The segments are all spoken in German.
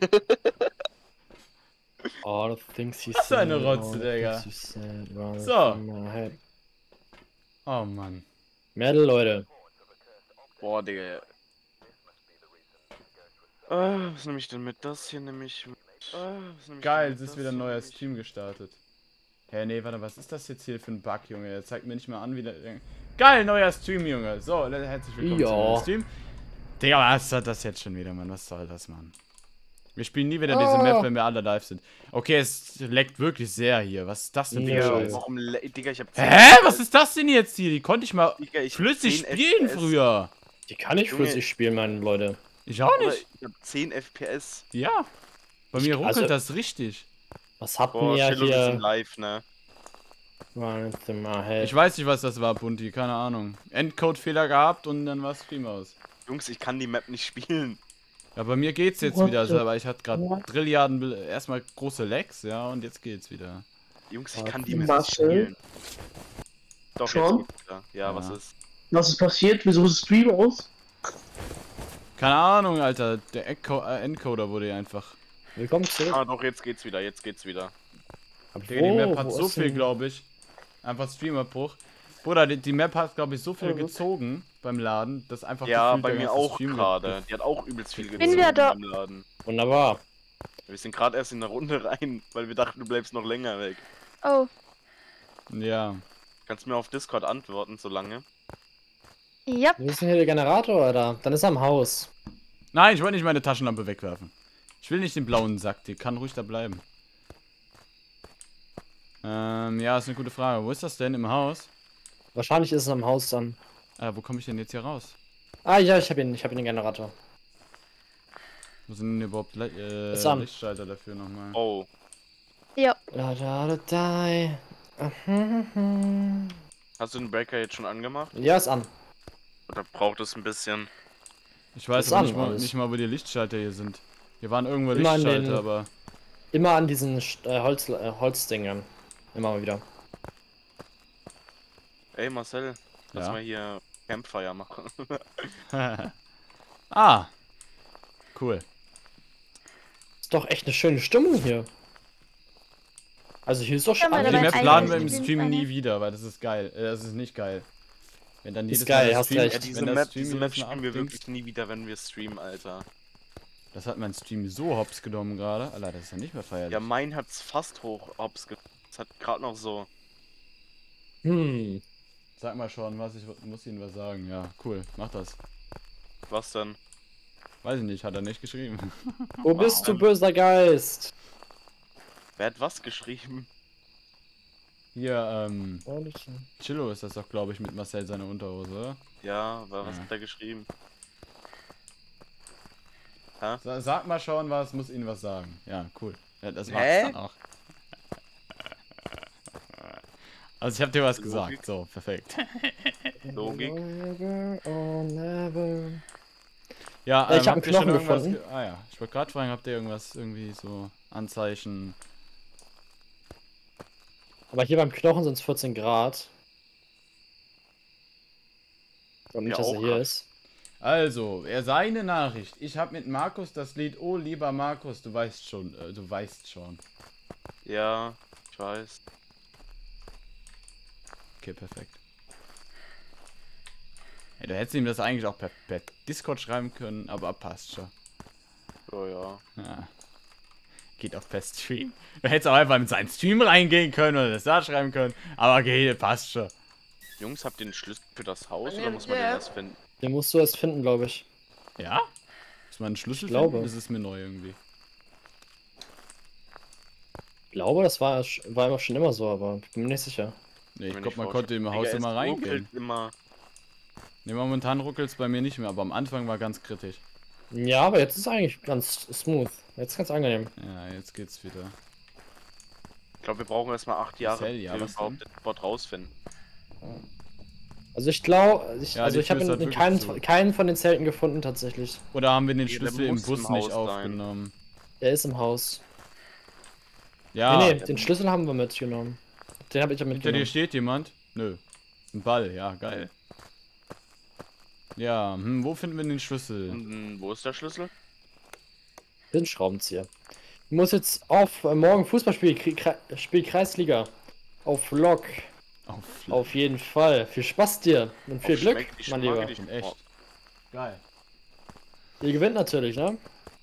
All the things he Was für eine said, Rotze, all the Digga. things he said, running So. through my head. Oh Mann. Metal, Leute. Boah, Digga. Was nehme ich denn mit? Das hier nehme ich mit. Geil, es ist wieder ein neuer Stream gestartet. Hä, nee, warte, was ist das jetzt hier für ein Bug, Junge? Er zeigt mir nicht mal an, wie der... Geil, neuer Stream, Junge. So, herzlich willkommen zum neuen Stream. Digga, was soll das jetzt schon wieder, Mann? Was soll das, Mann? Wir spielen nie wieder diese Map, wenn wir alle live sind. Okay, es leckt wirklich sehr hier. Was ist das denn für ein Scheiß? Warum Digga, ich hab Hä? Was ist das denn jetzt hier? Die konnte ich mal Digga, flüssig spielen früher. Die kann ich flüssig spielen, meine Leute. Ich auch nicht. Ich hab 10 FPS. Ja. Bei mir ruckelt das richtig. Was hatten Boah, wir Chillo ist hier? im Live, ne? Running through my head. Ich weiß nicht, was das war, Bunti. Keine Ahnung. Endcode-Fehler gehabt und dann war Stream aus. Jungs, ich kann die Map nicht spielen. Ja, bei mir geht's jetzt wieder, aber ich hatte gerade Trilliarden, erstmal große Lags, ja, und jetzt geht's wieder. Jungs, ich kann die Map nicht spielen. Doch, Schon? jetzt geht's wieder. Ja, was ist? Was ist passiert? Wieso ist Stream aus? Keine Ahnung, Alter. Der Encoder wurde ja einfach... Willkommen zurück. Ah, doch, jetzt geht's wieder, jetzt geht's wieder. Digga, die Map hat so viel, glaube ich. Einfach Streamabbruch. Bruder, die Map hat, glaube ich, so viel gezogen beim Laden, dass einfach Ja, gefühlt bei der mir ganze auch Stream gerade. Die hat auch übelst viel Bin gezogen wir da- im Laden. Wunderbar. Wir sind gerade erst in der Runde rein, weil wir dachten, du bleibst noch länger weg. Oh, Ja. Kannst mir auf Discord antworten, so lange? ja. Wo ist denn hier der Generator, Alter? Dann ist er im Haus. Nein, ich wollte nicht meine Taschenlampe wegwerfen. Ich will nicht den blauen Sack, die kann ruhig da bleiben. Ja, ist eine gute Frage. Wo ist das denn? Im Haus? Wahrscheinlich ist es am Haus dann. Wo komme ich denn jetzt hier raus? Ah ja, ich hab ihn den Generator. Wo sind denn überhaupt Ist an. Lichtschalter dafür nochmal? Oh. Da, da, da, die. Hast du den Breaker jetzt schon angemacht? Ja, ist an. Oder braucht es ein bisschen? Ich weiß Ist aber an, alles. nicht mal, wo die Lichtschalter hier sind. Hier waren irgendwo Immer an Lichtschalter, den- aber... Immer an diesen Holzdingern. Immer mal wieder. Ey Marcel, lass Ja? mal hier Campfire machen. Ah! Cool. Ist doch echt eine schöne Stimmung hier. Also hier ist doch Ja, schon meine Die Dabei Map laden wir im eigene Stream nie Streams wieder, weil das ist geil. Das ist nicht geil. Wenn dann Ist jedes geil, Mal der hast Stream, recht. Ja, diese wenn der Map, Stream diese jedes Map Mal spielen wir abdingst. wirklich nie wieder, wenn wir streamen, Alter. Das hat mein Stream so hops genommen gerade. Alter, das ist ja nicht mehr feierlich. Ja, mein hat's fast hoch hops Es hat gerade noch so. Sag mal schon, ich muss Ihnen was sagen. Ja, cool, mach das. Was denn? Weiß ich nicht, hat er nicht geschrieben. Wo bist du, böser Geist? Wer hat was geschrieben? Hier, Chillo ist das doch, glaube ich, mit Marcel seine Unterhose, oder? Ja, was Ja. hat er geschrieben? Sag mal schon muss Ihnen was sagen. Ja, cool. Ja, das war's Hä? dann auch. Also ich habe dir was Logik. gesagt, so, perfekt. Logik. Ja, Ich hab einen habt ihr schon Knochen irgendwas gefunden. Ah ja, ich wollte gerade fragen, habt ihr irgendwas, irgendwie so Anzeichen? Aber hier beim Knochen sind es 14 Grad. Und nicht, Ja, dass er auch hier krass. ist. Also, seine Nachricht. Ich habe mit Markus das Lied Oh, lieber Markus, du weißt schon, Ja, ich weiß. Okay, perfekt. Hey, du hättest ihm das eigentlich auch per Discord schreiben können, aber passt schon. Oh ja. Ja. Geht auch per Stream. Du hättest auch einfach in seinen Stream reingehen können oder das da schreiben können, aber okay, passt schon. Jungs, habt ihr den Schlüssel für das Haus oder muss man den erst finden? Den musst du erst finden, glaube ich. Ja? Ist mal ein Schlüssel? Ich glaube. finden? Das ist mir neu irgendwie. Ich glaube, das war immer schon immer so, aber ich bin mir nicht sicher. Nee, ich Wenn glaube, man vorstelle. konnte im Haus Digga, immer es reingehen. ruckelt immer. Ne, momentan ruckelt es bei mir nicht mehr, aber am Anfang war ganz kritisch. Ja, aber jetzt ist es eigentlich ganz smooth. Jetzt ganz angenehm. Ja, jetzt geht's wieder. Ich glaube, wir brauchen erstmal 8 Jahre, Marcel, bis ja, wir was überhaupt den Spot rausfinden. Also ich glaube, Ja, die ich habe Tür ist halt in wirklich keinen von den Zelten gefunden tatsächlich. Oder haben wir den Der Schlüssel im muss Bus im nicht Haus sein. aufgenommen? Der ist im Haus. Ja, Nee, den Schlüssel haben wir mitgenommen. Den habe ich ja hinter dir mitgenommen. steht jemand? Nö. Ein Ball, ja, geil. Ja, wo finden wir den Schlüssel? Wo ist der Schlüssel? Den Schraubenzieher. Ich muss jetzt auf morgen Fußballspiel, Spiel Kreisliga. Auf Lok. Auf jeden Fall. Viel Spaß dir und viel Glück, mein Lieber. Echt. Geil. Ihr gewinnt natürlich, ne?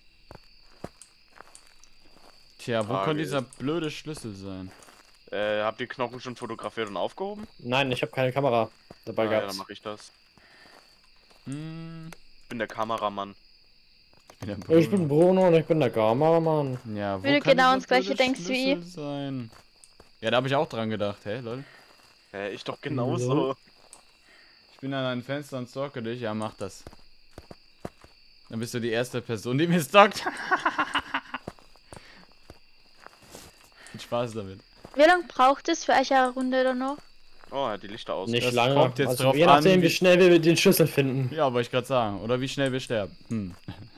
Tja, wo kann dieser blöde Schlüssel sein? Habt ihr Knochen schon fotografiert und aufgehoben? Nein, ich habe keine Kamera dabei Ja, gehabt. dann mache ich das. Ich bin der Kameramann. Ich bin Bruno und ich bin der Kameramann. Ja, wo Wenn du kann genau dieser ins Gleiche blöde denkst wie Schlüssel sein? Ja, da habe ich auch dran gedacht. Hä, lol. Ich doch genauso. Ich bin an einem Fenster und stalke dich. Ja, mach das. Dann bist du die erste Person, die mir stalkt. Viel Spaß damit. Wie lange braucht es für euch eine Runde oder noch? Oh, er hat die Lichter aus. Nicht Das lange. kommt jetzt Also drauf je nachdem, an, wie schnell wir den Schlüssel finden. Ja, wollte ich gerade sagen. Oder wie schnell wir sterben.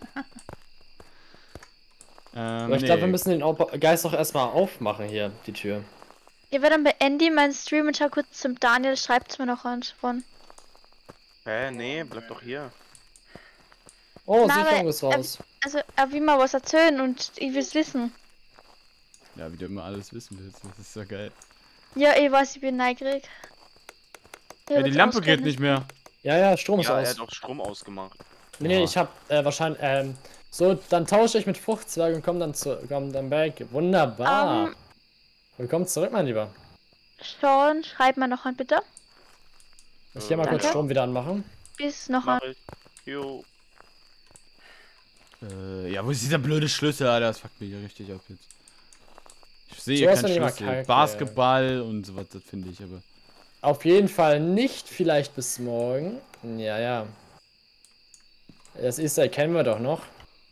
Aber ich glaube, wir müssen den Geist auch erstmal aufmachen hier, die Tür. Ich werde dann beende meinen Stream und schau kurz zum Daniel, schreibt's mir noch an von. Nee, bleib doch hier. Oh, Na, Sicherung aber, ist raus. Also, er will mal was erzählen und ich will's wissen. Ja, wie du immer alles wissen willst. Das ist so geil. Ja, ich weiß, ich bin neugierig. Ja, die Lampe geht nicht mehr. Ja, Strom ist Ja, er aus. hat auch Strom ausgemacht. Nee, ich hab wahrscheinlich, so, dann tausche ich mit Fruchtzwerg und komm dann back. Wunderbar. Willkommen zurück, mein Lieber. Sean, schreib mal noch an, bitte. Ich hier mal kurz Danke. Strom wieder anmachen. Bis noch an. Mach ich. Jo. Ja, wo ist dieser blöde Schlüssel, Alter? Das fuckt mich ja richtig ab jetzt. Ich sehe So hier was keinen dann immer Schlüssel. kacke. Basketball und sowas, das finde ich aber. Auf jeden Fall nicht vielleicht bis morgen. Ja. Das Easter Egg kennen wir doch noch.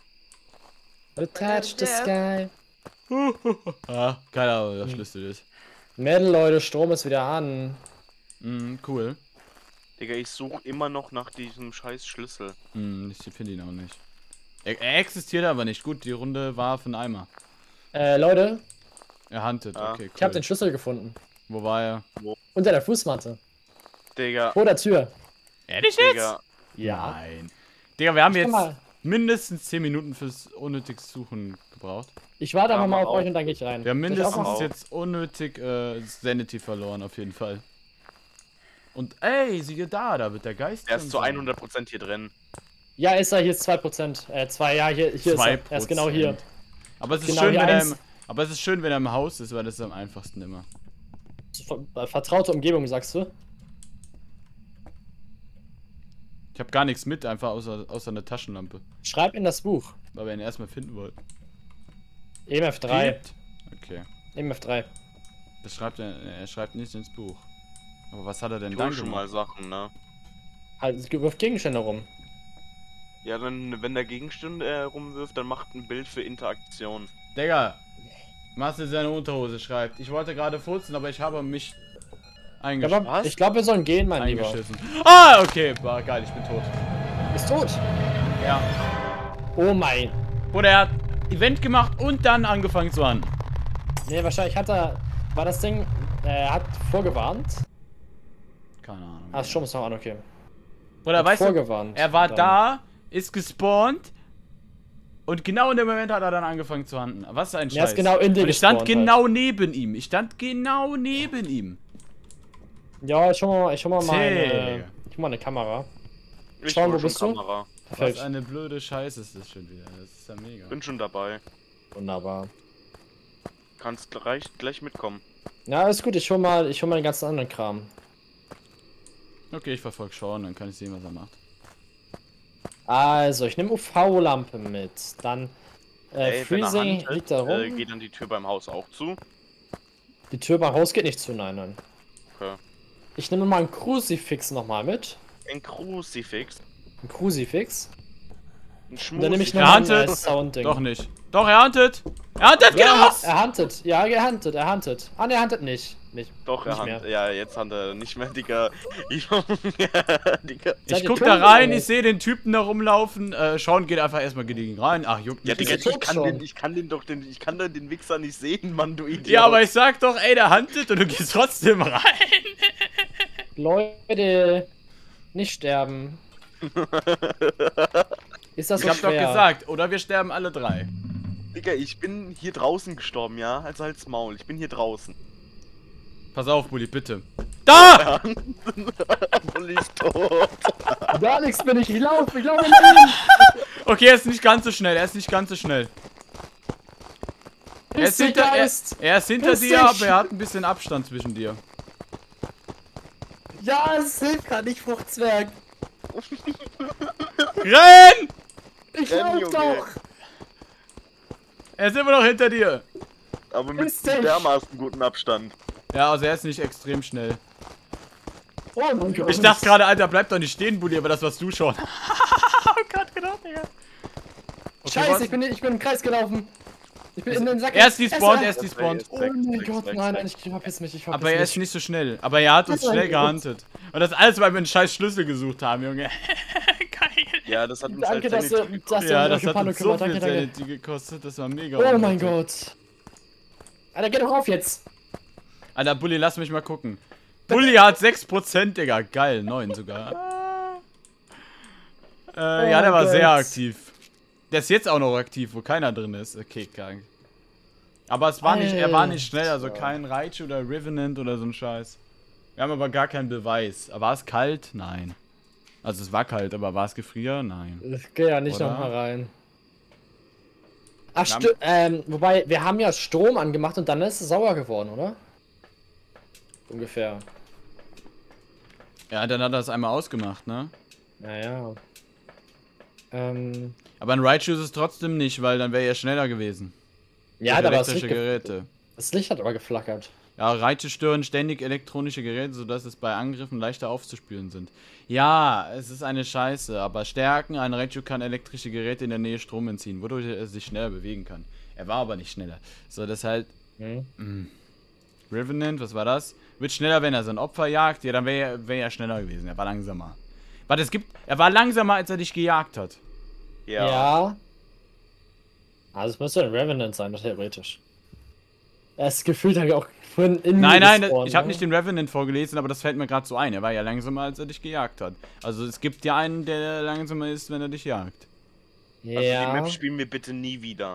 Touch the sky. Keine Ahnung, was der Schlüssel ist. Mädel, Leute, Strom ist wieder an. Cool. Digga, ich suche immer noch nach diesem scheiß Schlüssel. Ich finde ihn auch nicht. Er existiert aber nicht. Gut, die Runde war für einen Eimer. Leute, Er huntet, Ah. okay, cool. ich habe den Schlüssel gefunden. Wo war er? Unter der Fußmatte. Digga, Vor der Tür. Ehrlich jetzt? Digga. Ja. Nein. Digga, wir haben Ich jetzt komm mal. mindestens 10 Minuten fürs unnötig Suchen gebraucht. Ich warte einfach Ja, mal mach auf euch auf. und dann gehe ich rein. Wir haben Soll ich auch mindestens machen? jetzt unnötig Sanity verloren, auf jeden Fall. Und ey, siehe da wird der Geist. Er schon ist zu sein. 100% hier drin. Ja, ist er, hier ist 2%. 2, ja, hier ist er. Er ist genau hier. Aber es ist Genau schön, hier wenn er eins. aber es ist schön, wenn er im Haus ist, weil das ist am einfachsten immer. Vertraute Umgebung, sagst du? Ich habe gar nichts mit, einfach außer eine Taschenlampe. Schreib in das Buch. Weil wir ihn erstmal finden wollten. EMF3. Gibt? Okay. EMF3. Das schreibt er schreibt nicht ins Buch. Aber was hat er denn Ich dann hol schon mal gemacht? Sachen, ne? Halt, wirft Gegenstände rum. Ja, dann, wenn der Gegenstand rumwirft, dann macht ein Bild für Interaktion. Digga, Marcel seine Unterhose schreibt. Ich wollte gerade furzen, aber ich habe mich eingeschissen. Aber ich glaube, wir sollen gehen, mein Lieber. Ah, okay, war geil, ich bin tot. Bist tot. Ja. Oh mein. Bruder, er hat Event gemacht und dann angefangen zu handeln. Nee, wahrscheinlich hat er. War das Ding. Er hat vorgewarnt. Keine Ahnung. Ah, Strom ist noch an, okay. Bruder, Hat weißt du, vorgewarnt. er war Dann. da, ist gespawnt und genau in dem Moment hat er dann angefangen zu handeln. Was ein Scheiß. Er ist genau in dir und ich stand gespawnt genau neben ihm. Ich stand genau neben ihm. Ja, ich hol mal meine. Digga. Ich hol mal eine Kamera. Ich Schauen, hol wo schon bist du? Kamera. Was Perfekt. eine blöde Scheiße ist das schon wieder. Das ist ja mega. Bin schon dabei. Wunderbar. Kannst gleich mitkommen. Ja, ist gut, ich hol mal den ganzen anderen Kram. Okay, ich verfolge Sean, dann kann ich sehen, was er macht. Also, ich nehme UV-Lampe mit. Dann Ey, wenn er Freezing handelt, liegt da rum. geht dann die Tür beim Haus auch zu? Die Tür beim Haus geht nicht zu, nein. Okay. Ich nehme mal ein Kruzifix nochmal mit. Ein Kruzifix. Ein Kruzifix. Ein Und dann nehme ich Schmusi. noch Er ein huntet. Sound-Ding. Doch nicht. Doch, er huntet! Er huntet, geh Ja, raus! er huntet. Ja, er huntet. Ah, ne, er huntet nicht. Doch, er nicht hat. mehr. Ja, jetzt hat er nicht mehr, Digga. Junge, Digga. Seid Ich ihr guck tot da rein, oder ich sehe den Typen da rumlaufen. Sean geht einfach erstmal gediegen rein. Ach, juckt Ja, mich. Digga, Bist du tot schon? ich kann den Wichser nicht sehen, Mann, du Idiot. Ja, aber ich sag doch, ey, der huntet und du gehst trotzdem rein. Leute, nicht sterben. Ist das Ich so hab doch schwer? gesagt, oder wir sterben alle drei. Digga, ich bin hier draußen gestorben, ja? Also halt's Maul, ich bin hier draußen. Pass auf, Bulli, bitte. Da! Bulli ist tot. Gar nichts bin ich laufe in ihn. Okay, er ist nicht ganz so schnell, Er ist hinter dir, aber er hat ein bisschen Abstand zwischen dir. Ja, es hilft gerade nicht, Fruchtzwerg. Renn! Ich Renn, lauf Junge. doch. Er ist immer noch hinter dir. Aber mit Ist der- dermaßen guten Abstand. Ja, also er ist nicht extrem schnell. Oh mein Gott. Ich dachte gerade, Alter, bleib doch nicht stehen, Bulli, aber das warst du schon. Oh Gott, genau, Digga. Okay, Scheiße, ich bin im Kreis gelaufen. Ich bin in den Sack. Er ist despawned. Oh mein Gott, nein, ich verpiss mich, Aber er ist nicht so schnell. Aber er hat uns schnell gehandelt. Und das alles, weil wir einen scheiß Schlüssel gesucht haben, Junge. Geil. Ja, das hat uns Danke, dass Sanity du Ja, das das hat uns so viel Danke. Sanity gekostet. Das war mega. Oh mein unnötig. Gott. Alter, geh doch auf jetzt. Alter, Bulli, lass mich mal gucken. Bulli hat 6%, Digga. Geil, 9 sogar. Ja, der war Gott. sehr aktiv. Der ist jetzt auch noch aktiv, wo keiner drin ist. Okay, krank. Aber es war nicht, er war nicht schnell, also kein Raichu oder Revenant oder so ein Scheiß. Wir haben aber gar keinen Beweis. War es kalt? Nein. Also es war kalt, aber war es Gefrier? Nein. Ich geh ja nicht Oder? nochmal rein. Ach, Wir wobei, wir haben ja Strom angemacht und dann ist es sauer geworden, oder? Ungefähr. Ja, dann hat er es einmal ausgemacht, ne? Naja. Aber ein Raichu ist es trotzdem nicht, weil dann wäre er schneller gewesen. Ja, Durch aber das elektrische Licht, Geräte. das Licht hat aber geflackert. Ja, Raichu stören ständig elektronische Geräte, sodass es bei Angriffen leichter aufzuspüren sind. Ja, es ist eine Scheiße, aber Stärken, ein Raichu kann elektrische Geräte in der Nähe Strom entziehen, wodurch er sich schneller bewegen kann. Er war aber nicht schneller. So, das halt... Revenant, was war das? Wird schneller, wenn er sein Opfer jagt? Ja, dann wäre er schneller gewesen. Er war langsamer. Warte, er war langsamer, als er dich gejagt hat. Ja. Also es müsste ein Revenant sein, theoretisch. Er ist gefühlt halt auch vorhin in Nein, mir nein, gespawnt, ich habe ne? nicht den Revenant vorgelesen, aber das fällt mir gerade so ein. Er war ja langsamer, als er dich gejagt hat. Also es gibt ja einen, der langsamer ist, wenn er dich jagt. Also die Ja. Map spielen wir bitte nie wieder.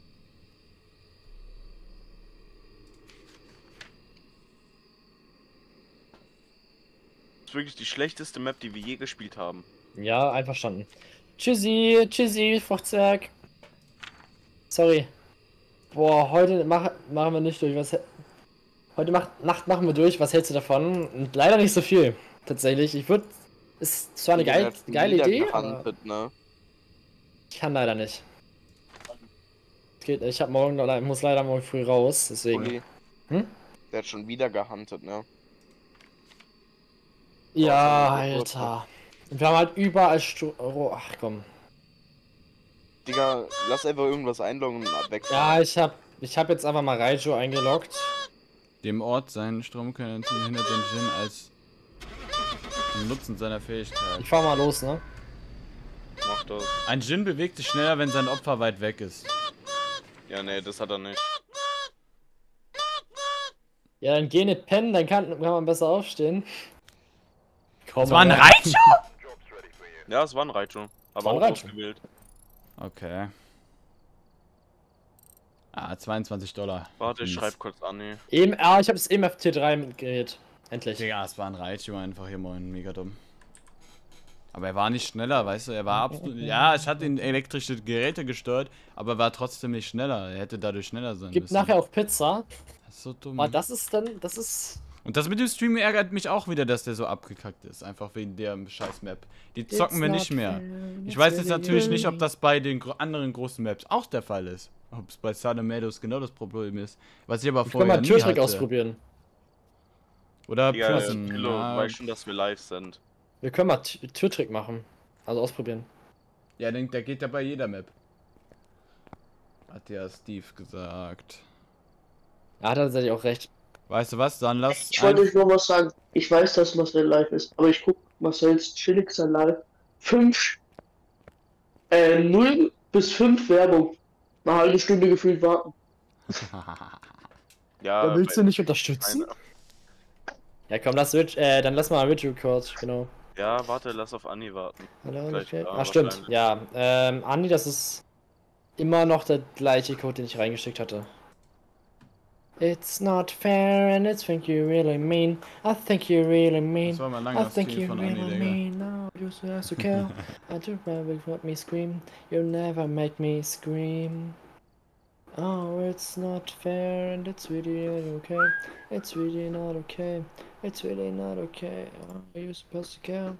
Das ist wirklich die schlechteste Map, die wir je gespielt haben. Ja, einverstanden. Tschüssi, Fruchtzwerg. Sorry. Boah, heute machen wir nicht durch. Heute Nacht machen wir durch. Was hältst du davon? Und leider nicht so viel. Tatsächlich. Ist zwar eine geile Idee, aber Ne? ich kann leider nicht. Geht, ich muss leider morgen früh raus, deswegen. Uli, der hat schon wieder gehuntet, ne? Ja, Oh, Alter. Und wir haben halt überall ach komm. Digga, lass einfach irgendwas einloggen und weg. Ja, ich hab jetzt einfach mal Raichu eingeloggt. Dem Ort seinen Strom können hindert den Jin als Nutzen seiner Fähigkeit. Ich fahr mal los, ne? Mach das. Ein Jin bewegt sich schneller, wenn sein Opfer weit weg ist. Ja, nee, das hat er nicht. Ja, dann geh nicht pennen, dann kann man besser aufstehen. Komm, Das war ein Alter. Raichu? Ja, es war ein Raichu. Aber War ein auch Raichu. ausgewählt. Okay. Ah, $22. Warte, ich Mies. schreib kurz an, nee. Ich habe das EMF-T3 mitgerät. Endlich. Digga, es war ein Raichu einfach hier, moin, mega dumm. Aber er war nicht schneller, weißt du, er war absolut... Ja, es hat ihn elektrische Geräte gesteuert, aber war trotzdem nicht schneller. Er hätte dadurch schneller sein Gibt müssen. nachher auch Pizza. Das ist so dumm. Aber das ist... Und das mit dem Stream ärgert mich auch wieder, dass der so abgekackt ist. Einfach wegen der scheiß Map. Die zocken wir nicht mehr. Ich weiß jetzt natürlich nicht, ob das bei den anderen großen Maps auch der Fall ist. Ob es bei Sun Meadows genau das Problem ist. Was ich aber Ich kann vorher mal nie Türtrick hatte. ausprobieren. Oder Ja, Prison. Pillow, Ja, weißt schon, dass wir live sind. Wir können mal Türtrick machen. Also ausprobieren. ja, der geht ja bei jeder Map. Hat ja Steve gesagt. Er hat tatsächlich auch recht. Weißt du was? Dann lass. Ich wollte euch nur was sagen. Ich weiß, dass Marcel live ist, aber ich guck Marcel's chilligster Live. 0 bis 5 Werbung. Eine halbe Stunde gefühlt warten. Ja, Da willst du nicht unterstützen? Ja komm, dann lass mal Video Record, genau. Ja, warte, lass auf Anni warten. Hallo, Gleich okay. da Ach stimmt, wahrscheinlich. ja. Andi, das ist... immer noch der gleiche Code, den ich reingeschickt hatte. It's not fair and it's think you really mean. I think you really mean. Das war mal ein I langer think Stream you von Anni, really Digga. mean. No, you have to kill. I do make me scream. You never make me scream. Oh, it's not fair and it's really not okay. It's really not okay. It's really not okay. Oh, you're supposed to kill.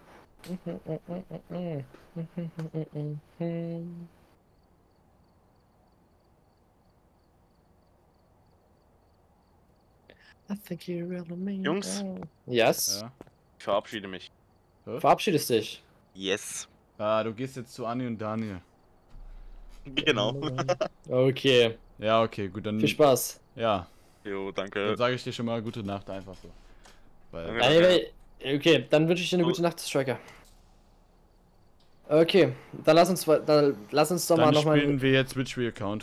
I think you really mean. Jungs? Yes? Ja. Ich verabschiede mich. Verabschiedest dich. Yes. Ah, du gehst jetzt zu Anni und Daniel. Genau. Okay, Ja, okay, gut, dann. viel Spaß. Ja, Jo, dann danke. sage ich dir schon mal gute Nacht einfach so. Weil, Danke. Okay, dann wünsche ich dir eine gute Nacht, Striker. Okay, dann lass uns doch dann mal nochmal. spielen wir jetzt Witch Account.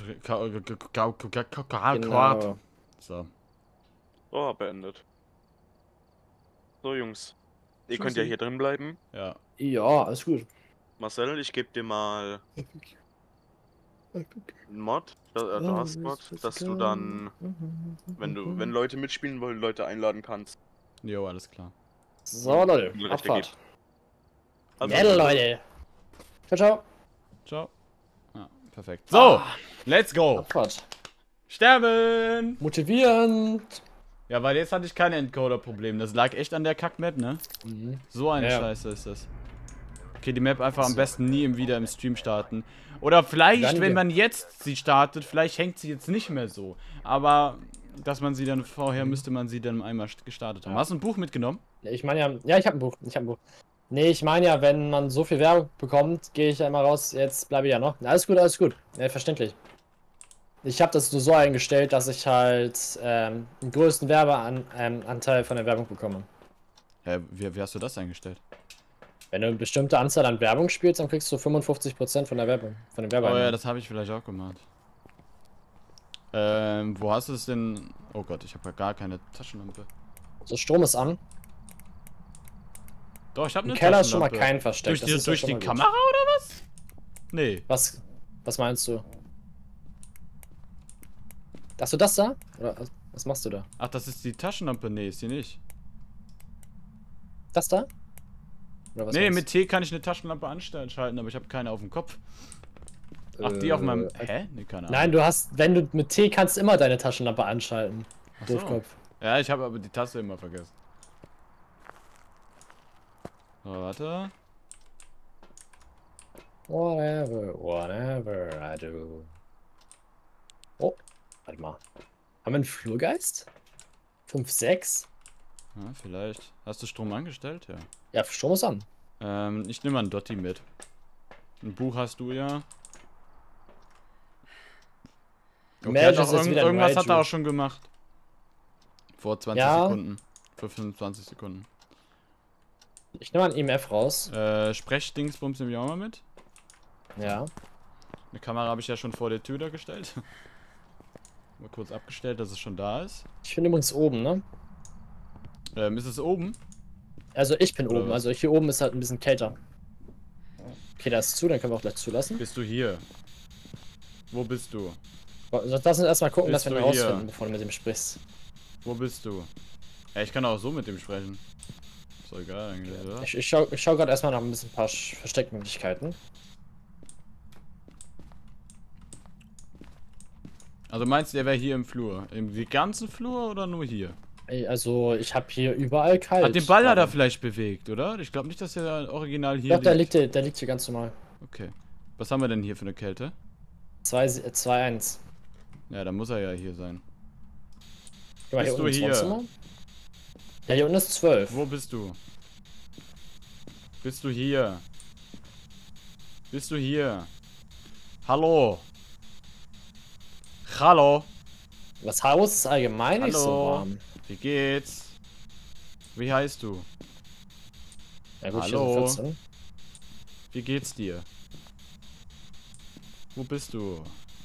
Genau. So. Oh, beendet. So, Jungs. Ihr könnt ja hier drin bleiben. Ja. Ja, alles gut. Marcel, ich gebe dir mal einen Mod, Mod, dass du dann, wenn Leute mitspielen wollen, Leute einladen kannst. Jo, alles klar. So, Leute, Rechte Abfahrt. Also, Ja, Leute. Ciao, ciao. Ciao. Ja, perfekt. So, let's go. Abfahrt. Sterben! Motivierend. Ja, weil jetzt hatte ich kein Encoder-Problem. Das lag echt an der Kack-Map, ne? So eine Ja. Scheiße ist das. Okay, die Map einfach am besten nie wieder im Stream starten. Oder vielleicht, Dann wenn wir- man jetzt sie startet, vielleicht hängt sie jetzt nicht mehr so. Aber, dass man sie dann vorher, müsste man sie dann einmal gestartet haben. Ja. Hast du ein Buch mitgenommen? Ich meine ja, ich habe ein Buch. Nee, ich meine ja, wenn man so viel Werbung bekommt, gehe ich ja immer raus. Jetzt bleibe ich ja noch. Alles gut, alles gut. Ja, verständlich. Ich habe das nur so eingestellt, dass ich halt den größten Werbeanteil von der Werbung bekomme. Hä, wie hast du das eingestellt? Wenn du eine bestimmte Anzahl an Werbung spielst, dann kriegst du 55% von der Werbung, von den Oh ja, Werbeeinnahmen. das habe ich vielleicht auch gemacht. Wo hast du es denn? Oh Gott, ich habe ja gar keine Taschenlampe. So, Strom ist an. Doch, ich habe Im eine Keller ist schon mal Taschenlampe. kein Versteck. Durch das die, ist ja durch schon die mal gut. Kamera oder was? Nee. Was meinst du? Hast du das da? Oder was machst du da? Ach, das ist die Taschenlampe. Nee, ist die nicht. Das da? Oder was Nee, meinst mit T kann ich eine Taschenlampe anschalten, aber ich habe keine auf dem Kopf. Ach, die auf meinem... Hä? Nee, keine Ahnung. Nein, du hast, wenn du mit T kannst immer deine Taschenlampe anschalten. Ach so. Doofkopf. Ja, ich habe aber die Taste immer vergessen. So, warte. Whatever I do. Oh, warte mal. Haben wir einen Flurgeist? 5, 6? Ja, vielleicht. Hast du Strom angestellt? Ja. Ja, Strom ist an. Ich nehme mal einen Dotti mit. Ein Buch hast du ja. Okay, Melde hat ist auch jetzt wieder ein irgendwas hat er Raiju. auch schon gemacht. Vor 20 Ja. Sekunden. Für 25 Sekunden. Ich nehme mal ein EMF raus. Sprechdingsbums nehme ich auch mal mit. Ja. Eine Kamera habe ich ja schon vor der Tür da gestellt. Mal kurz abgestellt, dass es schon da ist. Ich bin übrigens oben, ne? Ist es oben? Also ich bin Oder oben. was? Also hier oben ist halt ein bisschen kälter. Okay, da ist zu, dann können wir auch gleich zulassen. Bist du hier? Wo bist du? Lass uns erstmal gucken, Bist dass wir du ihn hier? rausfinden, bevor du mit ihm sprichst. Wo bist du? Ja, ich kann auch so mit dem sprechen. Ist doch egal eigentlich, oder? Ich schau gerade erstmal nach ein bisschen paar Versteckmöglichkeiten. Also meinst du, der wäre hier im Flur? Im ganzen Flur oder nur hier? Ey, also ich habe hier überall kalt. Hat den Ball hat er vielleicht bewegt, oder? Ich glaube nicht, dass der original hier Ich glaube, der liegt hier ganz normal. Okay. Was haben wir denn hier für eine Kälte? 2-1. Ja, dann muss er ja hier sein. Guck mal, Bist du unten ist hier? Wohnzimmer. Ja, hier unten ist 12. Wo bist du? Bist du hier? Bist du hier? Hallo? Hallo? Das Haus ist allgemein nicht so Hallo? warm. Wie geht's? Wie heißt du? Ja gut, Hallo? hier sind 14. Wie geht's dir? Wo bist du?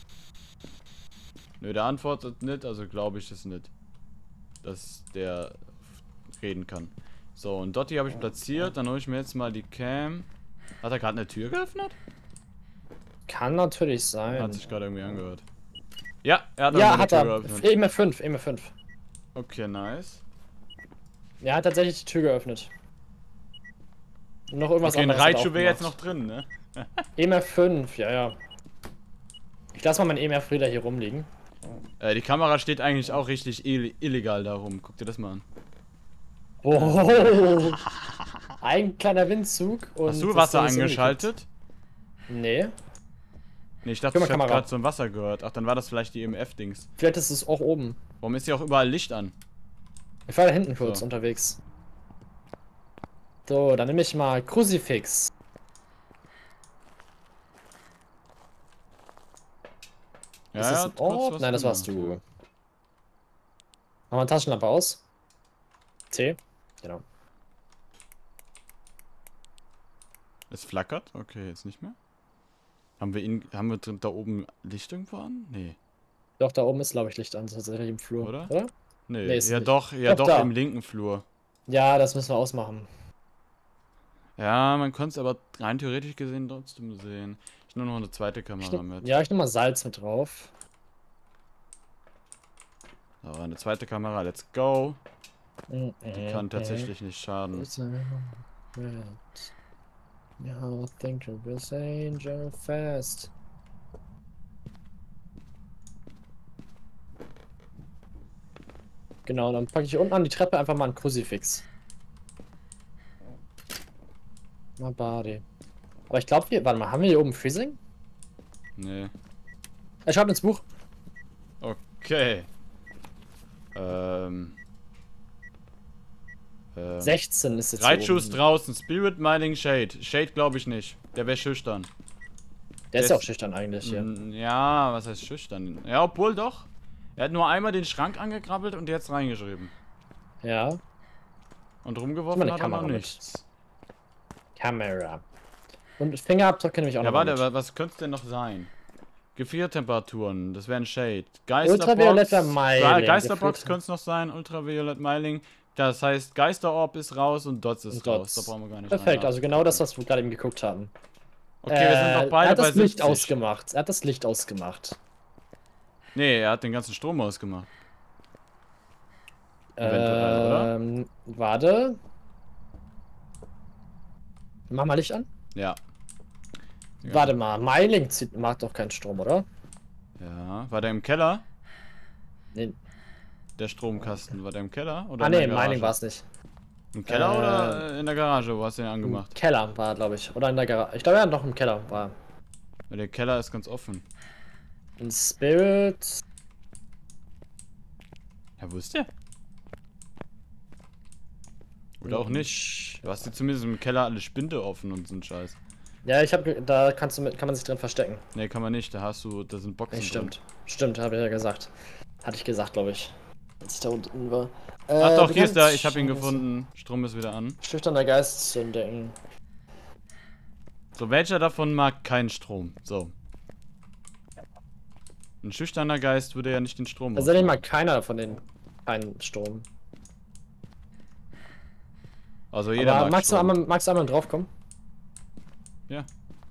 Nö, der antwortet nicht, also glaube ich es nicht. Dass der reden kann. So, und Dotti habe ich platziert. Dann hole ich mir jetzt mal die Cam. Hat er gerade eine Tür geöffnet? Kann natürlich sein. Hat sich gerade irgendwie angehört. Ja, er hat Ja, eine hat Tür er. geöffnet. EMF5. Okay, nice. Er hat tatsächlich die Tür geöffnet. Und noch irgendwas Okay, ein anderes hat er Raichu auch wäre jetzt gemacht. noch drin, ne? EMF5, ja. Ich lasse mal meinen EMF-Reader hier rumliegen. Die Kamera steht eigentlich auch richtig illegal da rum. Guck dir das mal an. Oh, ein kleiner Windzug. Und Hast du das Wasser Ding ist angeschaltet? Nee. Nee, ich dachte, Guck mal, ich hab Kamera. gerade so ein Wasser gehört. Ach, dann war das vielleicht die EMF-Dings. Vielleicht ist es auch oben. Warum ist hier auch überall Licht an? Ich war da hinten kurz So. unterwegs. So, dann nehme ich mal Kruzifix. Ja, Ist das ja, ein kurz Orb? was Nein, das warst gemacht. du. Mach mal Taschenlampe aus. C. Genau. Es flackert? Okay, jetzt nicht mehr. Haben wir drin da oben Licht irgendwo an? Nee. Doch, da oben ist, glaube ich, Licht an, tatsächlich im Flur. Oder? Oder? Nee, Nee, ist ja nicht. doch, ja Doch, doch, da. im linken Flur. Ja, das müssen wir ausmachen. Ja, man konnte es aber rein theoretisch gesehen trotzdem sehen. Ich nehme noch eine zweite Kamera mit. Ja, ich nehme mal Salz mit drauf. So, eine zweite Kamera, let's go. Die Die kann tatsächlich nicht schaden. Ja, think of this angel fast. Genau, dann packe ich unten an die Treppe einfach mal ein Kruzifix. Mal Body. Aber ich glaube, warte mal, haben wir hier oben Freezing? Nee. Er schaut ins Buch. Okay. 16 ist jetzt Raichu hier ist oben. draußen. Spirit Mining Shade. Shade glaube ich nicht. Der wäre schüchtern. Der ist der ja auch schüchtern eigentlich hier. Ja, was heißt schüchtern? Ja, obwohl doch. Er hat nur einmal den Schrank angekrabbelt und jetzt reingeschrieben. Ja. Und Guck rumgeworfen mal, eine hat er noch Kamera mit. nichts. Kamera. Und Fingerabdrücke nehme ich auch Ja, noch mal warte, mit. was könnte es denn noch sein? Gefriertemperaturen, das wäre ein Shade. Ultravioletter Myling. Geisterbox könnte es noch sein, Ultraviolett Myling. Das heißt, Geisterorb ist raus und Dots ist Und raus. Dots. Da brauchen wir gar nicht Perfekt, rein. also genau das, was wir gerade eben geguckt haben. Okay, wir sind doch er beide hat bei das Licht 70. ausgemacht. Er hat das Licht ausgemacht. Nee, er hat den ganzen Strom ausgemacht. Eventuell, oder? Warte. Mach mal Licht an. Ja. Ja. Warte mal, Myling macht doch keinen Strom, oder? Ja, war der im Keller? Nee. Der Stromkasten, war der im Keller? Oder Ah in der ne, Garage? Myling war es nicht. Im Keller oder in der Garage? Wo hast du den Im angemacht? Keller war er, glaube ich. Oder in der Garage. Ich glaube, er hat noch im Keller war. Ja, der Keller ist ganz offen. In Spirit. Ja, wo ist der? Oder auch nicht. Du hast hier zumindest im Keller alle Spinde offen und so ein Scheiß. Ja, da kann man sich drin verstecken. Ne, kann man nicht. Da sind Boxen Nee, drin. stimmt. Stimmt, habe ich ja gesagt. Hatte ich gesagt, glaube ich. Als ich da unten war. Ach doch, hier ist bekannt- er. Ich habe ihn gefunden. Strom ist wieder an. Schüchterner Geist zu entdecken. So, welcher davon mag keinen Strom? So. Ein schüchterner Geist würde ja nicht den Strom Also nicht mal ausmachen. keiner von den keinen Strom. Also jeder Aber mag magst Strom. du einmal drauf kommen? Ja.